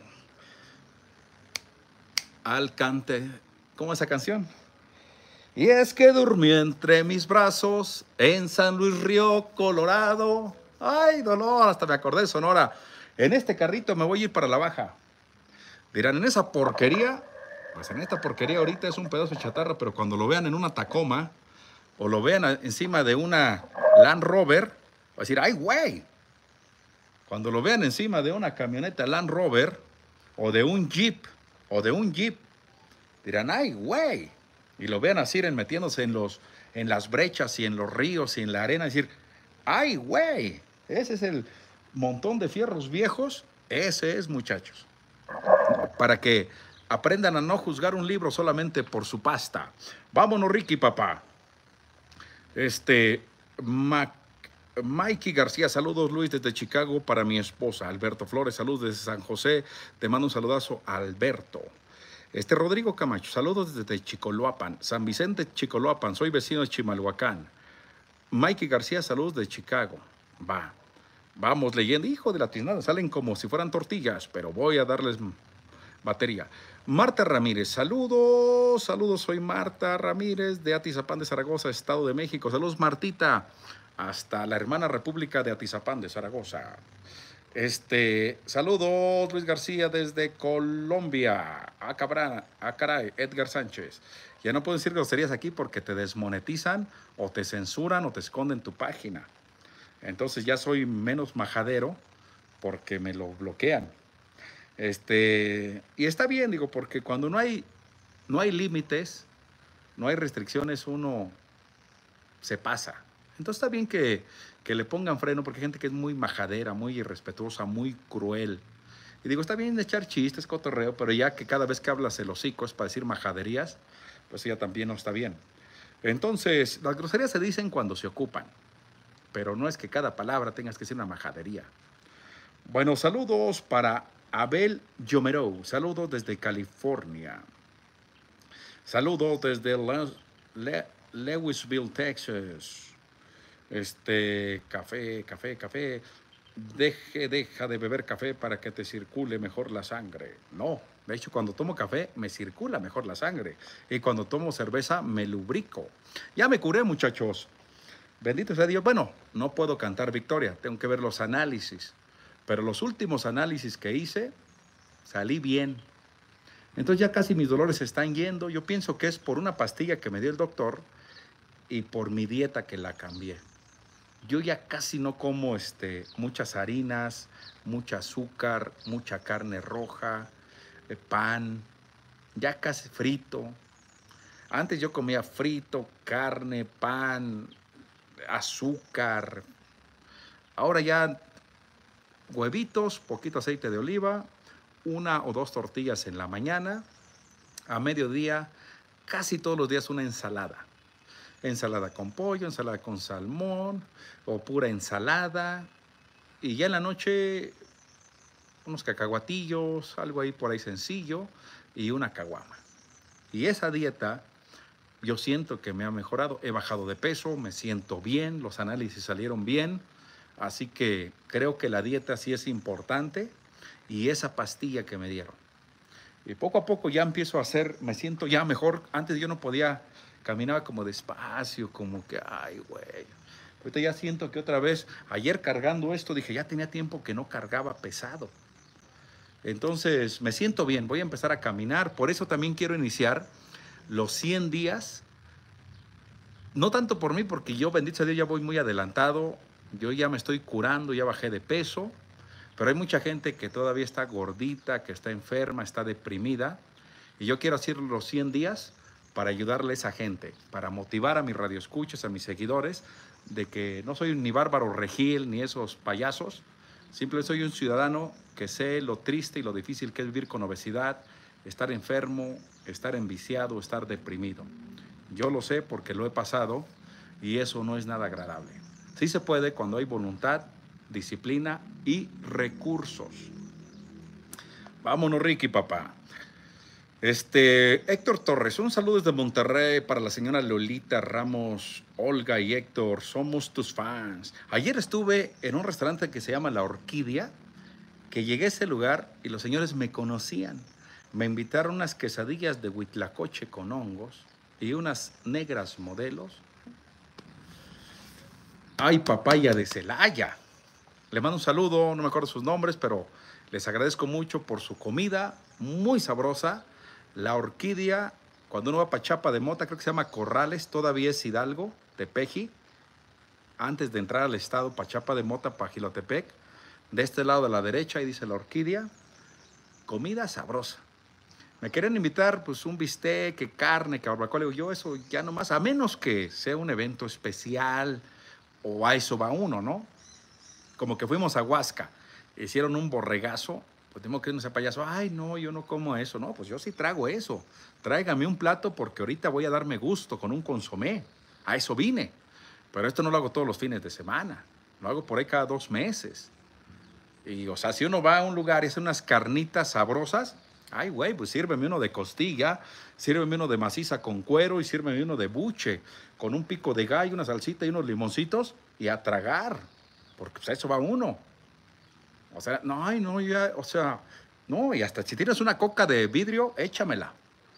Alcante, ¿cómo es esa canción? Y es que durmió entre mis brazos en San Luis Río Colorado. Ay, dolor, hasta me acordé de Sonora. En este carrito me voy a ir para la baja. Dirán, en esa porquería, pues en esta porquería ahorita es un pedazo de chatarra, pero cuando lo vean en una Tacoma o lo vean encima de una Land Rover, va a decir, ay, güey. Cuando lo vean encima de una camioneta Land Rover o de un Jeep, dirán, ay, güey. Y lo vean así metiéndose en las brechas y en los ríos y en la arena, decir, ay, güey. Ese es el montón de fierros viejos. Ese es, muchachos. Para que aprendan a no juzgar un libro solamente por su pasta. Vámonos, Ricky, papá. Mikey García, saludos Luis desde Chicago para mi esposa. Alberto Flores, saludos desde San José. Te mando un saludazo, Alberto. Rodrigo Camacho, saludos desde Chicoloapan. San Vicente, Chicoloapan. Soy vecino de Chimalhuacán. Mikey García, saludos de Chicago. Vamos leyendo. Hijo de la tiznada, salen como si fueran tortillas, pero voy a darles batería. Marta Ramírez, saludos. Soy Marta Ramírez de Atizapán de Zaragoza, Estado de México. Saludos, Martita, hasta la hermana República de Atizapán de Zaragoza. Saludos, Luis García desde Colombia. Caray, Edgar Sánchez. Ya no puedo decir groserías aquí porque te desmonetizan o te censuran o te esconden tu página. Entonces ya soy menos majadero porque me lo bloquean. Y está bien, digo, porque cuando no hay límites, no hay restricciones, uno se pasa. Entonces está bien que le pongan freno, porque hay gente que es muy majadera, muy irrespetuosa, muy cruel. Y digo, está bien echar chistes, cotorreo, pero ya que cada vez que hablas el hocico es para decir majaderías, pues ya también no está bien. Entonces, las groserías se dicen cuando se ocupan, pero no es que cada palabra tengas que ser una majadería. Bueno, saludos para Abel Yomerou, saludos desde California. Saludos desde Lewisville, Texas. Café. Deja de beber café para que te circule mejor la sangre. No, de hecho, cuando tomo café me circula mejor la sangre. Y cuando tomo cerveza me lubrico. Ya me curé, muchachos. Bendito sea Dios. Bueno, no puedo cantar victoria, tengo que ver los análisis. Pero los últimos análisis que hice, salí bien. Entonces ya casi mis dolores se están yendo. Yo pienso que es por una pastilla que me dio el doctor y por mi dieta que la cambié. Yo ya casi no como muchas harinas, mucha azúcar, mucha carne roja, pan, ya casi frito. Antes yo comía frito, carne, pan, azúcar. Ahora ya huevitos, poquito aceite de oliva, 1 o 2 tortillas en la mañana, a mediodía, casi todos los días una ensalada. Ensalada con pollo, ensalada con salmón o pura ensalada. Y ya en la noche unos cacahuatillos, algo ahí por ahí sencillo y una caguama. Y esa dieta yo siento que me ha mejorado. He bajado de peso, me siento bien, los análisis salieron bien. Así que creo que la dieta sí es importante y esa pastilla que me dieron. Y poco a poco ya empiezo a hacer, me siento ya mejor. Antes yo no podía, caminaba como despacio, como que, ay, güey. Ahorita ya siento que otra vez, ayer cargando esto, dije, ya tenía tiempo que no cargaba pesado. Entonces me siento bien, voy a empezar a caminar. Por eso también quiero iniciar los 100 días. No tanto por mí, porque yo, bendito sea Dios, ya voy muy adelantado. Yo ya me estoy curando, ya bajé de peso. Pero hay mucha gente que todavía está gordita, que está enferma, está deprimida. Y yo quiero hacer los 100 días para ayudarle a esa gente, para motivar a mis radioescuchas, a mis seguidores, de que no soy ni Bárbaro Regil ni esos payasos. Simplemente soy un ciudadano que sé lo triste y lo difícil que es vivir con obesidad, estar enfermo, estar enviciado, estar deprimido. Yo lo sé porque lo he pasado y eso no es nada agradable. Sí se puede cuando hay voluntad, disciplina y recursos. Vámonos, Ricky, papá. Héctor Torres, un saludo desde Monterrey para la señora Lolita Ramos. Olga y Héctor, somos tus fans. Ayer estuve en un restaurante que se llama La Orquídea, que llegué a ese lugar y los señores me conocían. Me invitaron unas quesadillas de huitlacoche con hongos y unas negras modelos. Ay, papaya de Celaya. Le mando un saludo, no me acuerdo sus nombres, pero les agradezco mucho por su comida, muy sabrosa. La Orquídea, cuando uno va para Chapa de Mota, creo que se llama Corrales, todavía es Hidalgo, Tepeji, antes de entrar al estado, para Chapa de Mota, para Jilotepec. De este lado de la derecha, ahí dice La Orquídea, comida sabrosa. Me querían invitar, pues, un bistec, que carne, que barbacoa. Le digo, yo eso ya nomás, a menos que sea un evento especial, o a eso va uno, ¿no? Como que fuimos a Huasca, hicieron un borregazo, pues tengo que irnos a payaso. Ay, no, yo no como eso. No, pues yo sí trago eso. Tráigame un plato porque ahorita voy a darme gusto con un consomé. A eso vine. Pero esto no lo hago todos los fines de semana. Lo hago por ahí cada 2 meses. Y, o sea, si uno va a un lugar y hace unas carnitas sabrosas, ay, güey, pues sírveme uno de costilla, sírveme uno de maciza con cuero y sírveme uno de buche, con un pico de gallo, una salsita y unos limoncitos y a tragar. Porque pues a eso va uno. O sea, no, ay, no, ya, o sea, no, y hasta si tienes una coca de vidrio, échamela.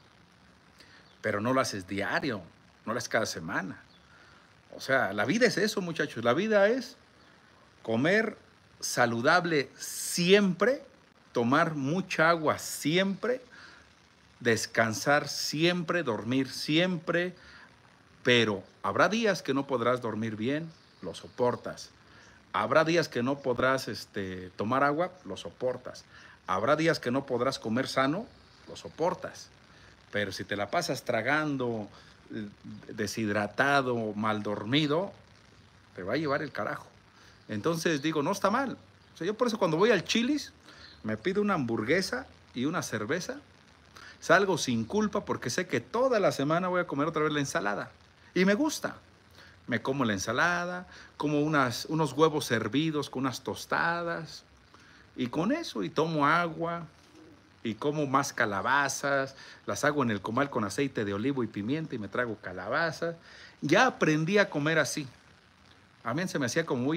Pero no lo haces diario, no lo haces cada semana. O sea, la vida es eso, muchachos. La vida es comer saludable siempre, tomar mucha agua siempre, descansar siempre, dormir siempre. Pero habrá días que no podrás dormir bien, lo soportas. Habrá días que no podrás tomar agua, lo soportas. Habrá días que no podrás comer sano, lo soportas. Pero si te la pasas tragando, deshidratado, mal dormido, te va a llevar el carajo. Entonces digo, no está mal. O sea, yo por eso cuando voy al Chili's, me pido una hamburguesa y una cerveza. Salgo sin culpa porque sé que toda la semana voy a comer otra vez la ensalada. Y me gusta. Me como la ensalada, como unos huevos hervidos con unas tostadas. Y con eso, y tomo agua, y como más calabazas. Las hago en el comal con aceite de olivo y pimienta y me trago calabazas. Ya aprendí a comer así. A mí se me hacía como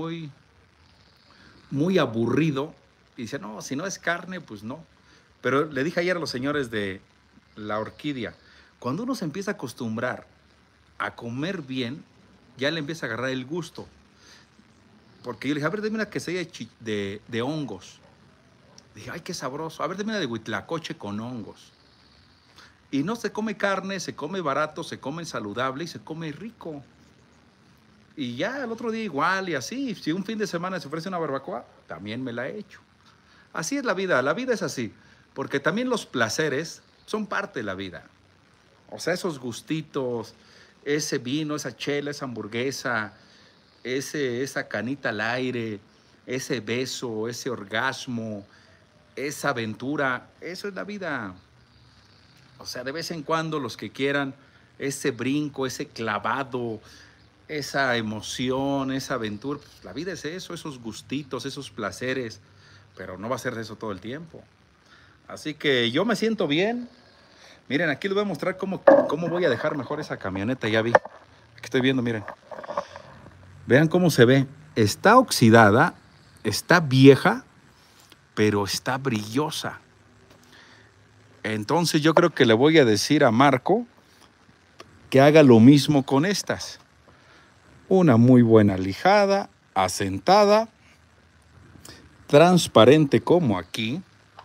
muy aburrido. Y dice, no, si no es carne, pues no. Pero le dije ayer a los señores de La Orquídea, cuando uno se empieza a acostumbrar a comer bien, ya le empieza a agarrar el gusto. porque yo le dije, a ver, deme una quesadilla de hongos. Dije, ay, qué sabroso. A ver, deme una de huitlacoche con hongos. Y no se come carne, se come barato, se come saludable y se come rico. Y ya el otro día igual y así. Si un fin de semana se ofrece una barbacoa, también me la he hecho. Así es la vida es así. Porque también los placeres son parte de la vida. O sea, esos gustitos, ese vino, esa chela, esa hamburguesa, esa canita al aire, ese beso, ese orgasmo, esa aventura, eso es la vida. O sea, de vez en cuando los que quieran ese brinco, ese clavado, esa emoción, esa aventura, pues la vida es eso, esos gustitos, esos placeres, pero no va a ser eso todo el tiempo. Así que yo me siento bien. Miren, aquí les voy a mostrar cómo voy a dejar mejor esa camioneta, ya vi. Aquí estoy viendo, miren. Vean cómo se ve. Está oxidada, está vieja, pero está brillosa. Entonces yo creo que le voy a decir a Marco que haga lo mismo con estas. Una muy buena lijada, asentada, transparente como aquí.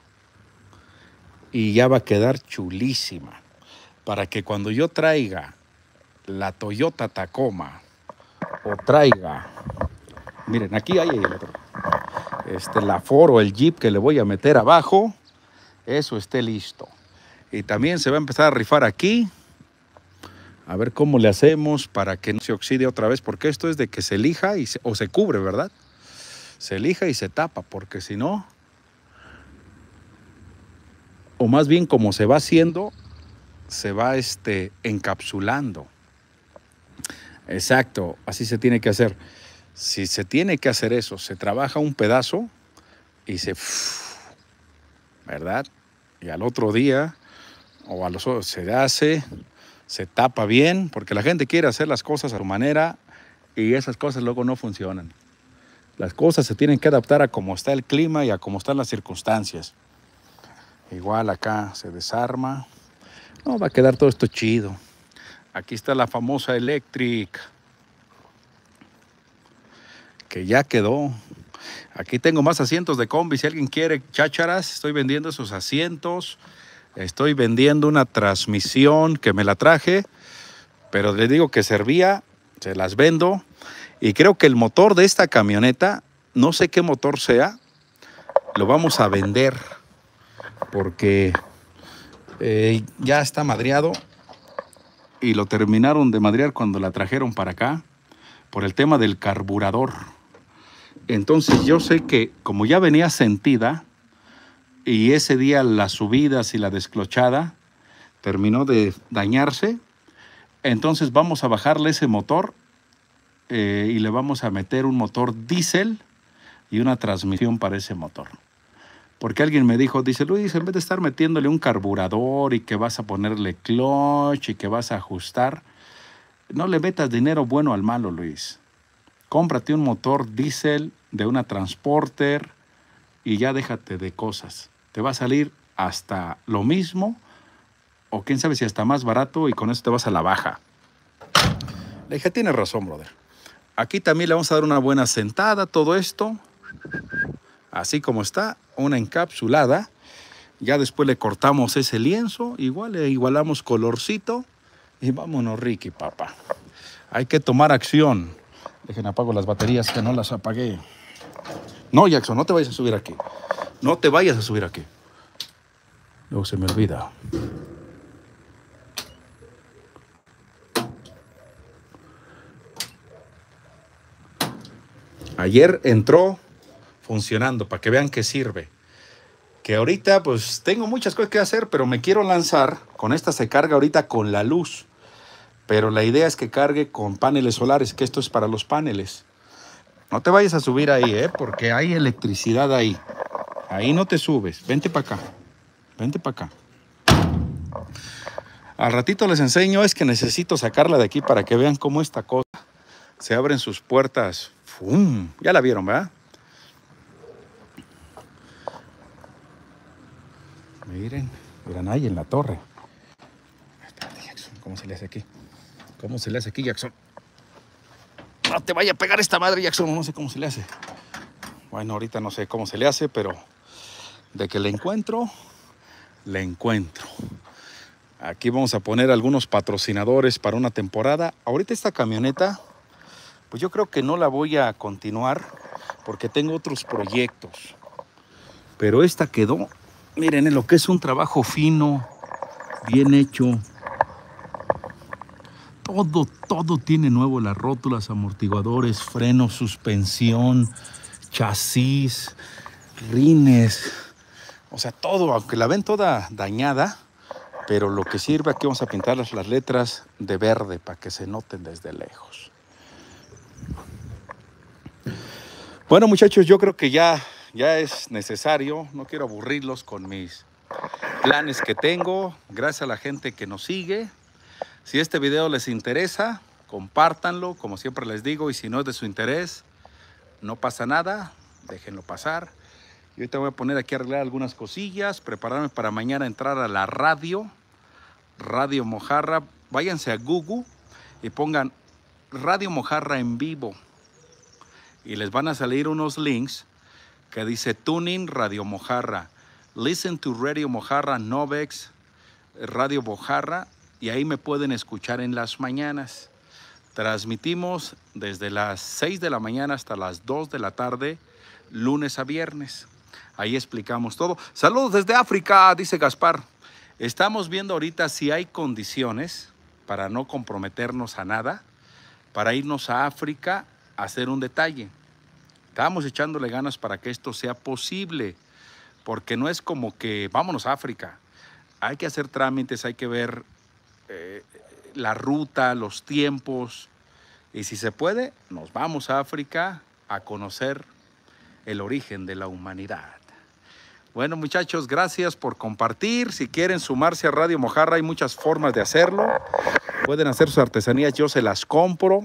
Y ya va a quedar chulísima. Para que cuando yo traiga la Toyota Tacoma o traiga, miren, aquí hay el otro, la Ford o el Jeep que le voy a meter abajo, eso esté listo. Y también se va a empezar a rifar aquí. A ver cómo le hacemos para que no se oxide otra vez, porque esto es de que se lija o se cubre, ¿verdad? Se lija y se tapa, porque si no, o más bien como se va haciendo, se va encapsulando. Exacto, así se tiene que hacer. Si se tiene que hacer eso, se trabaja un pedazo y ¿verdad? Y al otro día o a los otros se hace, se tapa bien, porque la gente quiere hacer las cosas a su manera y esas cosas luego no funcionan. Las cosas se tienen que adaptar a cómo está el clima y a cómo están las circunstancias. Igual acá se desarma. No, va a quedar todo esto chido. Aquí está la famosa Electric, que ya quedó. Aquí tengo más asientos de combi. Si alguien quiere chácharas, estoy vendiendo esos asientos. Estoy vendiendo una transmisión que me la traje, pero les digo que servía, se las vendo. Y creo que el motor de esta camioneta, no sé qué motor sea, lo vamos a vender porque ya está madreado y lo terminaron de madrear cuando la trajeron para acá por el tema del carburador. Entonces yo sé que como ya venía sentida y ese día las subidas y la desclochada terminó de dañarse, entonces vamos a bajarle ese motor y le vamos a meter un motor diésel y una transmisión para ese motor. Porque alguien me dijo, dice, Luis, en vez de estar metiéndole un carburador y que vas a ponerle clutch y que vas a ajustar, no le metas dinero bueno al malo, Luis. Cómprate un motor diésel de una Transporter y ya déjate de cosas. Te va a salir hasta lo mismo o quién sabe si hasta más barato y con eso te vas a la baja. Le dije, tienes razón, brother. Aquí también le vamos a dar una buena sentada, todo esto. Así como está, una encapsulada. Ya después le cortamos ese lienzo, igual le igualamos colorcito y vámonos, Ricky, papá. Hay que tomar acción. Dejen apago las baterías que no las apagué. No, Jackson, no te vayas a subir aquí. No te vayas a subir aquí. Luego se me olvida. Ayer entró funcionando, para que vean que sirve. Que ahorita pues tengo muchas cosas que hacer, pero me quiero lanzar. Con esta se carga ahorita con la luz, pero la idea es que cargue con paneles solares, que esto es para los paneles. No te vayas a subir ahí, porque hay electricidad ahí. Ahí no te subes. Vente para acá. Vente para acá. Al ratito les enseño, es que necesito sacarla de aquí para que vean cómo esta cosa se abren sus puertas. ¡Fum! Ya la vieron, ¿verdad? Miren, miren ahí en la torre. Espérate, Jackson, ¿cómo se le hace aquí? ¿Cómo se le hace aquí, Jackson? No te vaya a pegar esta madre, Jackson. No sé cómo se le hace. Bueno, ahorita no sé cómo se le hace, pero de que le encuentro, le encuentro. Aquí vamos a poner algunos patrocinadores para una temporada. Ahorita esta camioneta, pues yo creo que no la voy a continuar porque tengo otros proyectos. Pero esta quedó, miren, en lo que es un trabajo fino, bien hecho. Todo tiene nuevo, las rótulas, amortiguadores, frenos, suspensión, chasis, rines. O sea, todo, aunque la ven toda dañada, pero lo que sirve, aquí vamos a pintar las letras de verde para que se noten desde lejos. Bueno, muchachos, yo creo que ya es necesario. No quiero aburrirlos con mis planes que tengo. Gracias a la gente que nos sigue. Si este video les interesa, compártanlo, como siempre les digo. Y si no es de su interés, no pasa nada, déjenlo pasar. Y ahorita voy a poner aquí a arreglar algunas cosillas, prepararme para mañana entrar a la Radio Mojarra. Váyanse a Google y pongan Radio Mojarra en vivo. Y les van a salir unos links que dice Tuning Radio Mojarra, Listen to Radio Mojarra, Novex, Radio Mojarra, y ahí me pueden escuchar en las mañanas. Transmitimos desde las 6 de la mañana hasta las 2 de la tarde, lunes a viernes. Ahí explicamos todo. Saludos desde África, dice Gaspar. Estamos viendo ahorita si hay condiciones para no comprometernos a nada, para irnos a África a hacer un detalle. Estamos echándole ganas para que esto sea posible, porque no es como que vámonos a África. Hay que hacer trámites, hay que ver la ruta, los tiempos, y si se puede, nos vamos a África a conocer el origen de la humanidad. Bueno, muchachos, gracias por compartir. Si quieren sumarse a Radio Mojarra, hay muchas formas de hacerlo. Pueden hacer sus artesanías, yo se las compro.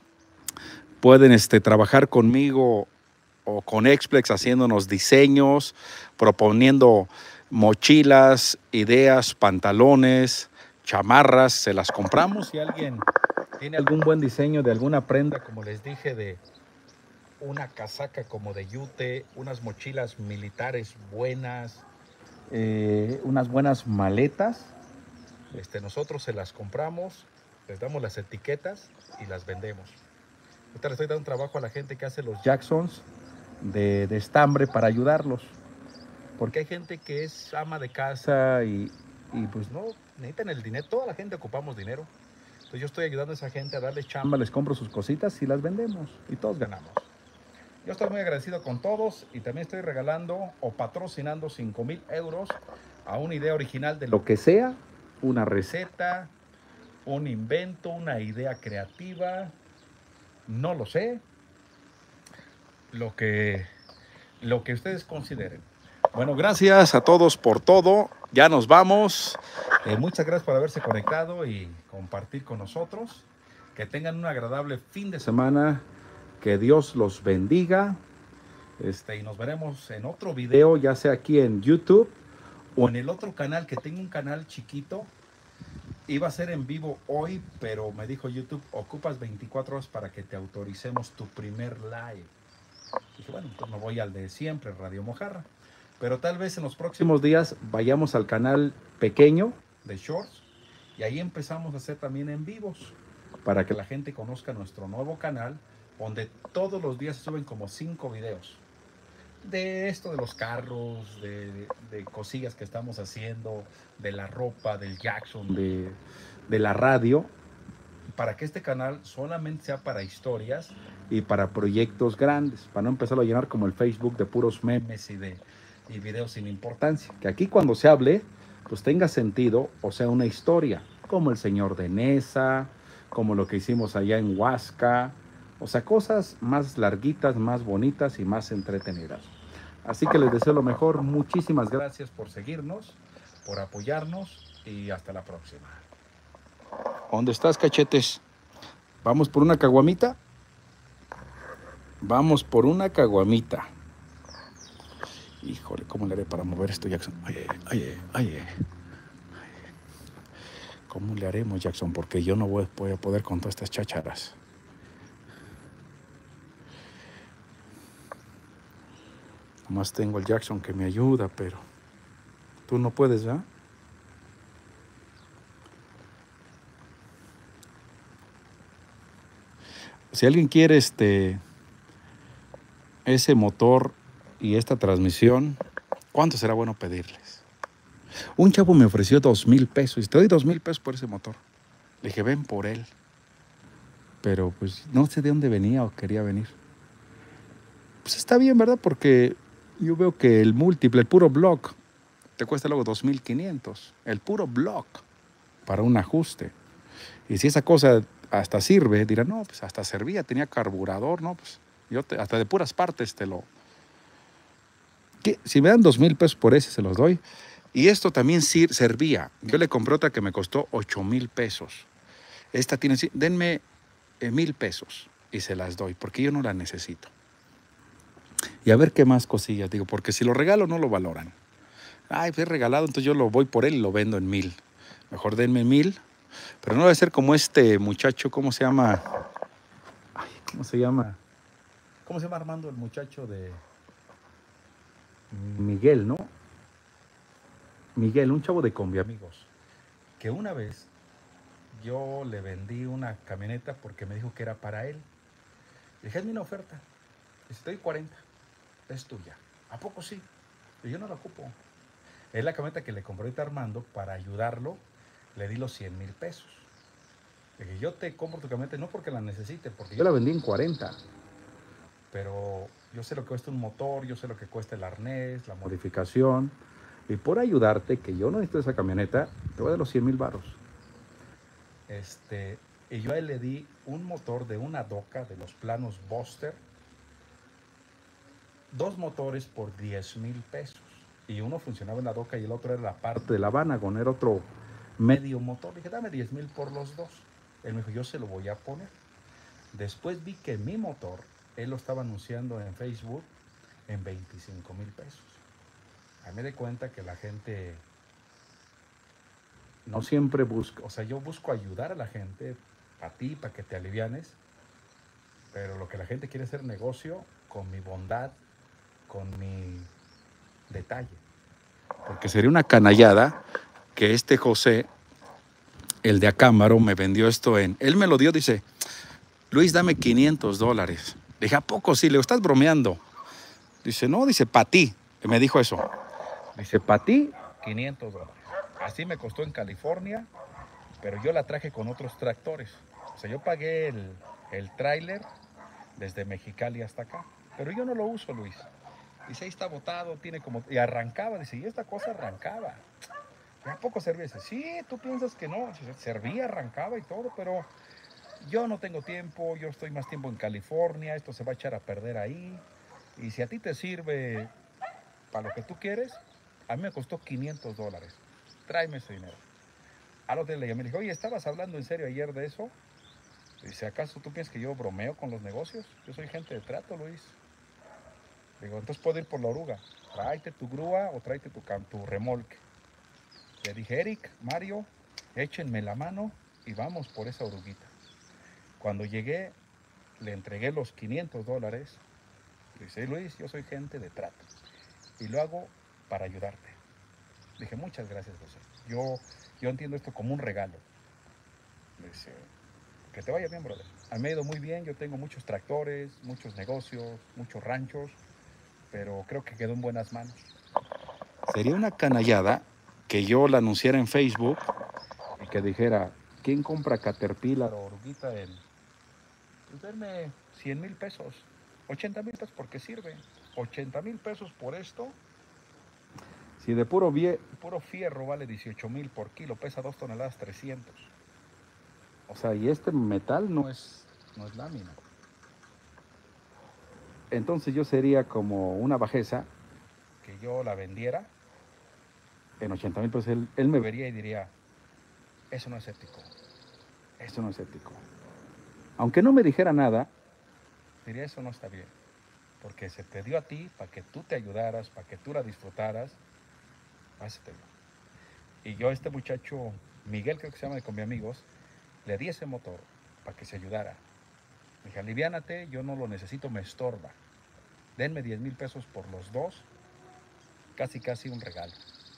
Pueden trabajar conmigo o con Explex haciéndonos diseños, proponiendo mochilas, ideas, pantalones, chamarras, se las compramos. Si alguien tiene algún buen diseño de alguna prenda, como les dije, de una casaca como de yute, unas mochilas militares buenas, unas buenas maletas, nosotros se las compramos, les damos las etiquetas y las vendemos. Ahorita le estoy dando trabajo a la gente que hace los Jacksons de estambre para ayudarlos, porque hay gente que es ama de casa y pues no necesitan el dinero. Toda la gente ocupamos dinero, entonces yo estoy ayudando a esa gente a darles chamba, les compro sus cositas y las vendemos y todos ganamos. Yo estoy muy agradecido con todos y también estoy regalando o patrocinando 5,000 euros a una idea original de lo que sea, una receta, un invento, una idea creativa, no lo sé, lo que ustedes consideren. Bueno, gracias a todos por todo. Ya nos vamos. Muchas gracias por haberse conectado y compartir con nosotros. Que tengan un agradable fin de semana. Que Dios los bendiga. Y nos veremos en otro video, ya sea aquí en YouTube o en el otro canal, que tengo un canal chiquito. Iba a ser en vivo hoy, pero me dijo YouTube, ocupas 24 horas para que te autoricemos tu primer live. Dije, bueno, entonces me voy al de siempre, Radio Mojarra. Pero tal vez en los próximos días vayamos al canal pequeño de Shorts y ahí empezamos a hacer también en vivos para que la gente conozca nuestro nuevo canal, donde todos los días suben como 5 videos de esto, de los carros, de cosillas que estamos haciendo, de la ropa, del Jackson, de la radio, para que este canal solamente sea para historias y para proyectos grandes, para no empezar a llenar como el Facebook de puros memes y videos sin importancia. Que aquí cuando se hable, pues tenga sentido, o sea, una historia, como el señor de Nesa, como lo que hicimos allá en Huasca, o sea, cosas más larguitas, más bonitas y más entretenidas. Así que les deseo lo mejor. Muchísimas gracias por seguirnos, por apoyarnos y hasta la próxima. ¿Dónde estás, cachetes? ¿Vamos por una caguamita? Vamos por una caguamita. Híjole, ¿cómo le haré para mover esto, Jackson? Ay. ¿Cómo le haremos, Jackson? Porque yo no voy a poder con todas estas chácharas. Nomás tengo el Jackson que me ayuda, pero tú no puedes, ¿verdad? Si alguien quiere ese motor y esta transmisión, ¿cuánto será bueno pedirles? Un chavo me ofreció 2,000 pesos. Y te doy 2,000 pesos por ese motor. Le dije, ven por él. Pero pues no sé de dónde venía o quería venir. Pues está bien, ¿verdad? Porque yo veo que el múltiple, el puro block, te cuesta luego 2,500. El puro block para un ajuste. Y si esa cosa hasta sirve, dirán, no, pues hasta servía, tenía carburador, ¿no? Pues hasta de puras partes te lo... ¿Qué? Si me dan 2,000 pesos por ese, se los doy. Y esto también servía. Yo le compré otra que me costó 8,000 pesos. Esta tiene, denme 1,000 pesos y se las doy, porque yo no la necesito. Y a ver qué más cosillas, digo, porque si lo regalo no lo valoran. Ay, fue regalado, entonces yo lo voy por él y lo vendo en 1,000. Mejor denme 1,000, pero no debe ser como este muchacho, ¿cómo se llama? Ay, ¿cómo se llama? ¿Cómo se llama Armando, el muchacho de Miguel, ¿no? Miguel, un chavo de Combi Amigos, que una vez yo le vendí una camioneta porque me dijo que era para él. Le dije, hazme una oferta. Dice, te doy 40, es tuya. ¿A poco sí? Y yo no la ocupo. Es la camioneta que le compré ahorita a Armando para ayudarlo. Le di los 100,000 pesos. Le dije, yo te compro tu camioneta no porque la necesite, porque yo la vendí en 40. Pero yo sé lo que cuesta un motor, yo sé lo que cuesta el arnés, la modificación. Y por ayudarte, que yo no necesito esa camioneta, te voy a dar los 100,000 varos. Y yo a él le di un motor de una doca de los planos Buster, 2 motores por 10,000 pesos. Y uno funcionaba en la doca y el otro era la parte de la Vanagon, era otro medio motor. Le dije, dame 10,000 por los dos. Él me dijo, yo se lo voy a poner. Después vi que mi motor, él lo estaba anunciando en Facebook en 25,000 pesos. A mí me di cuenta que la gente no siempre busca, o sea, yo busco ayudar a la gente, a ti, para que te alivianes, pero lo que la gente quiere es hacer negocio con mi bondad, con mi detalle. Porque sería una canallada que José, el de Acámbaro, me vendió esto él me lo dio, dice, Luis, dame $500. Le dije, ¿a poco sí? Le digo, ¿estás bromeando? Dice, no, dice, para ti. Me dijo eso. Dice, para ti, $500. Así me costó en California, pero yo la traje con otros tractores. O sea, yo pagué el tráiler desde Mexicali hasta acá. Pero yo no lo uso, Luis. Dice, ahí está botado, tiene como... Y arrancaba, dice, y esta cosa arrancaba. ¿A poco servía? Dice, sí, tú piensas que no. Dice, servía, arrancaba y todo, pero yo no tengo tiempo, yo estoy más tiempo en California, esto se va a echar a perder ahí. Y si a ti te sirve para lo que tú quieres, a mí me costó $500. Tráeme ese dinero. Al otro día le llamé y le dije, oye, ¿estabas hablando en serio ayer de eso? Dice, ¿acaso tú piensas que yo bromeo con los negocios? Yo soy gente de trato, Luis. Digo, entonces puedo ir por la oruga. Tráete tu grúa o tráete tu remolque. Le dije, Eric, Mario, échenme la mano y vamos por esa oruguita. Cuando llegué, le entregué los $500. Dice, Luis, yo soy gente de trato y lo hago para ayudarte. Dije, muchas gracias, José. Yo entiendo esto como un regalo. Dice, que te vaya bien, brother. A mí me ha ido muy bien, yo tengo muchos tractores, muchos negocios, muchos ranchos, pero creo que quedó en buenas manos. Sería una canallada que yo la anunciara en Facebook y que dijera, ¿quién compra Caterpillar o oruguita en? Pues denme 100,000 pesos, 80,000 pesos porque sirve. 80,000 pesos por esto. Si de puro fierro vale 18,000 por kilo, pesa 2 toneladas 300. O sea, y este metal no es lámina. Entonces yo sería como una bajeza que yo la vendiera en 80,000 pesos. Él me vería y diría, eso no es ético, eso no es ético. Aunque no me dijera nada, diría, eso no está bien. Porque se te dio a ti para que tú te ayudaras, para que tú la disfrutaras. Hácetelo. Y yo a este muchacho, Miguel creo que se llama, de Con mis amigos, le di ese motor para que se ayudara. Me dije, aliviánate, yo no lo necesito, me estorba. denme 10,000 pesos por los dos, casi un regalo.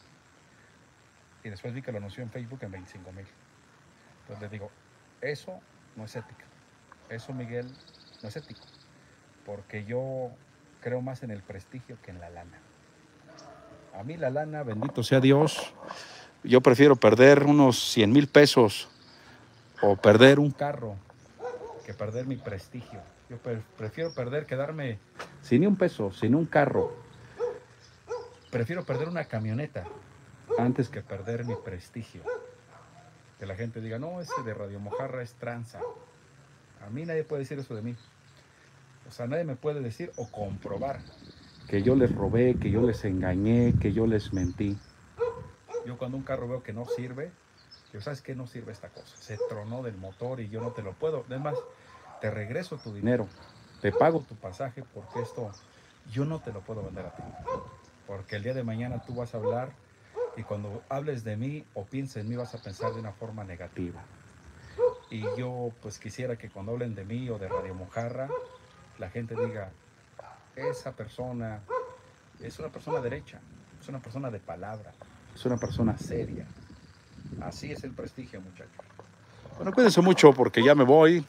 Y después vi que lo anunció en Facebook en 25,000. Entonces le digo, eso no es ética. Eso, Miguel, no es ético. Porque yo creo más en el prestigio que en la lana. A mí la lana, bendito sea Dios, yo prefiero perder unos 100,000 pesos o perder un carro que perder mi prestigio. Yo prefiero quedarme sin ni un peso, sin un carro. Prefiero perder una camioneta antes que perder mi prestigio. Que la gente diga, no, ese de Radio Mojarra es tranza. A mí nadie puede decir eso de mí. O sea, nadie me puede decir o comprobar que yo les robé, que yo les engañé, que yo les mentí. Yo cuando un carro veo que no sirve, yo, ¿sabes qué? No sirve esta cosa. Se tronó del motor y yo no te lo puedo. Además, te regreso tu dinero, te pago tu pasaje porque esto yo no te lo puedo vender a ti. Porque el día de mañana tú vas a hablar y cuando hables de mí o pienses en mí vas a pensar de una forma negativa. Y yo pues quisiera que cuando hablen de mí o de Radio Mojarra, la gente diga, esa persona es una persona derecha, es una persona de palabra, es una persona seria. Así es el prestigio, muchachos. Bueno, cuídense mucho porque ya me voy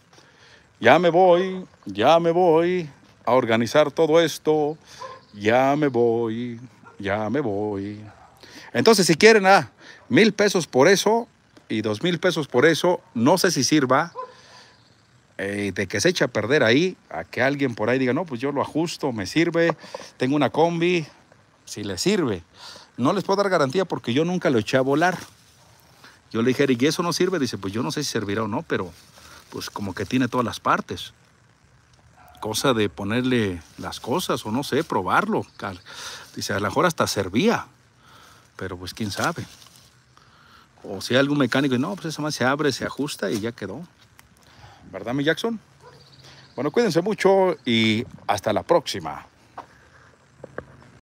a organizar todo esto. Ya me voy. Entonces, si quieren 1,000 pesos por eso y 2,000 pesos por eso, no sé si sirva de que se eche a perder ahí, a que alguien por ahí diga, no, pues yo lo ajusto, me sirve, tengo una combi, si le sirve. No les puedo dar garantía porque yo nunca lo eché a volar. Yo le dije, ¿y eso no sirve? Dice, pues yo no sé si servirá o no, pero pues como que tiene todas las partes. Cosa de ponerle las cosas o no sé, probarlo. Dice, a lo mejor hasta servía, pero pues quién sabe. O si hay algún mecánico y no, pues eso más se abre, se ajusta y ya quedó. ¿Verdad, mi Jackson? Bueno, cuídense mucho y hasta la próxima.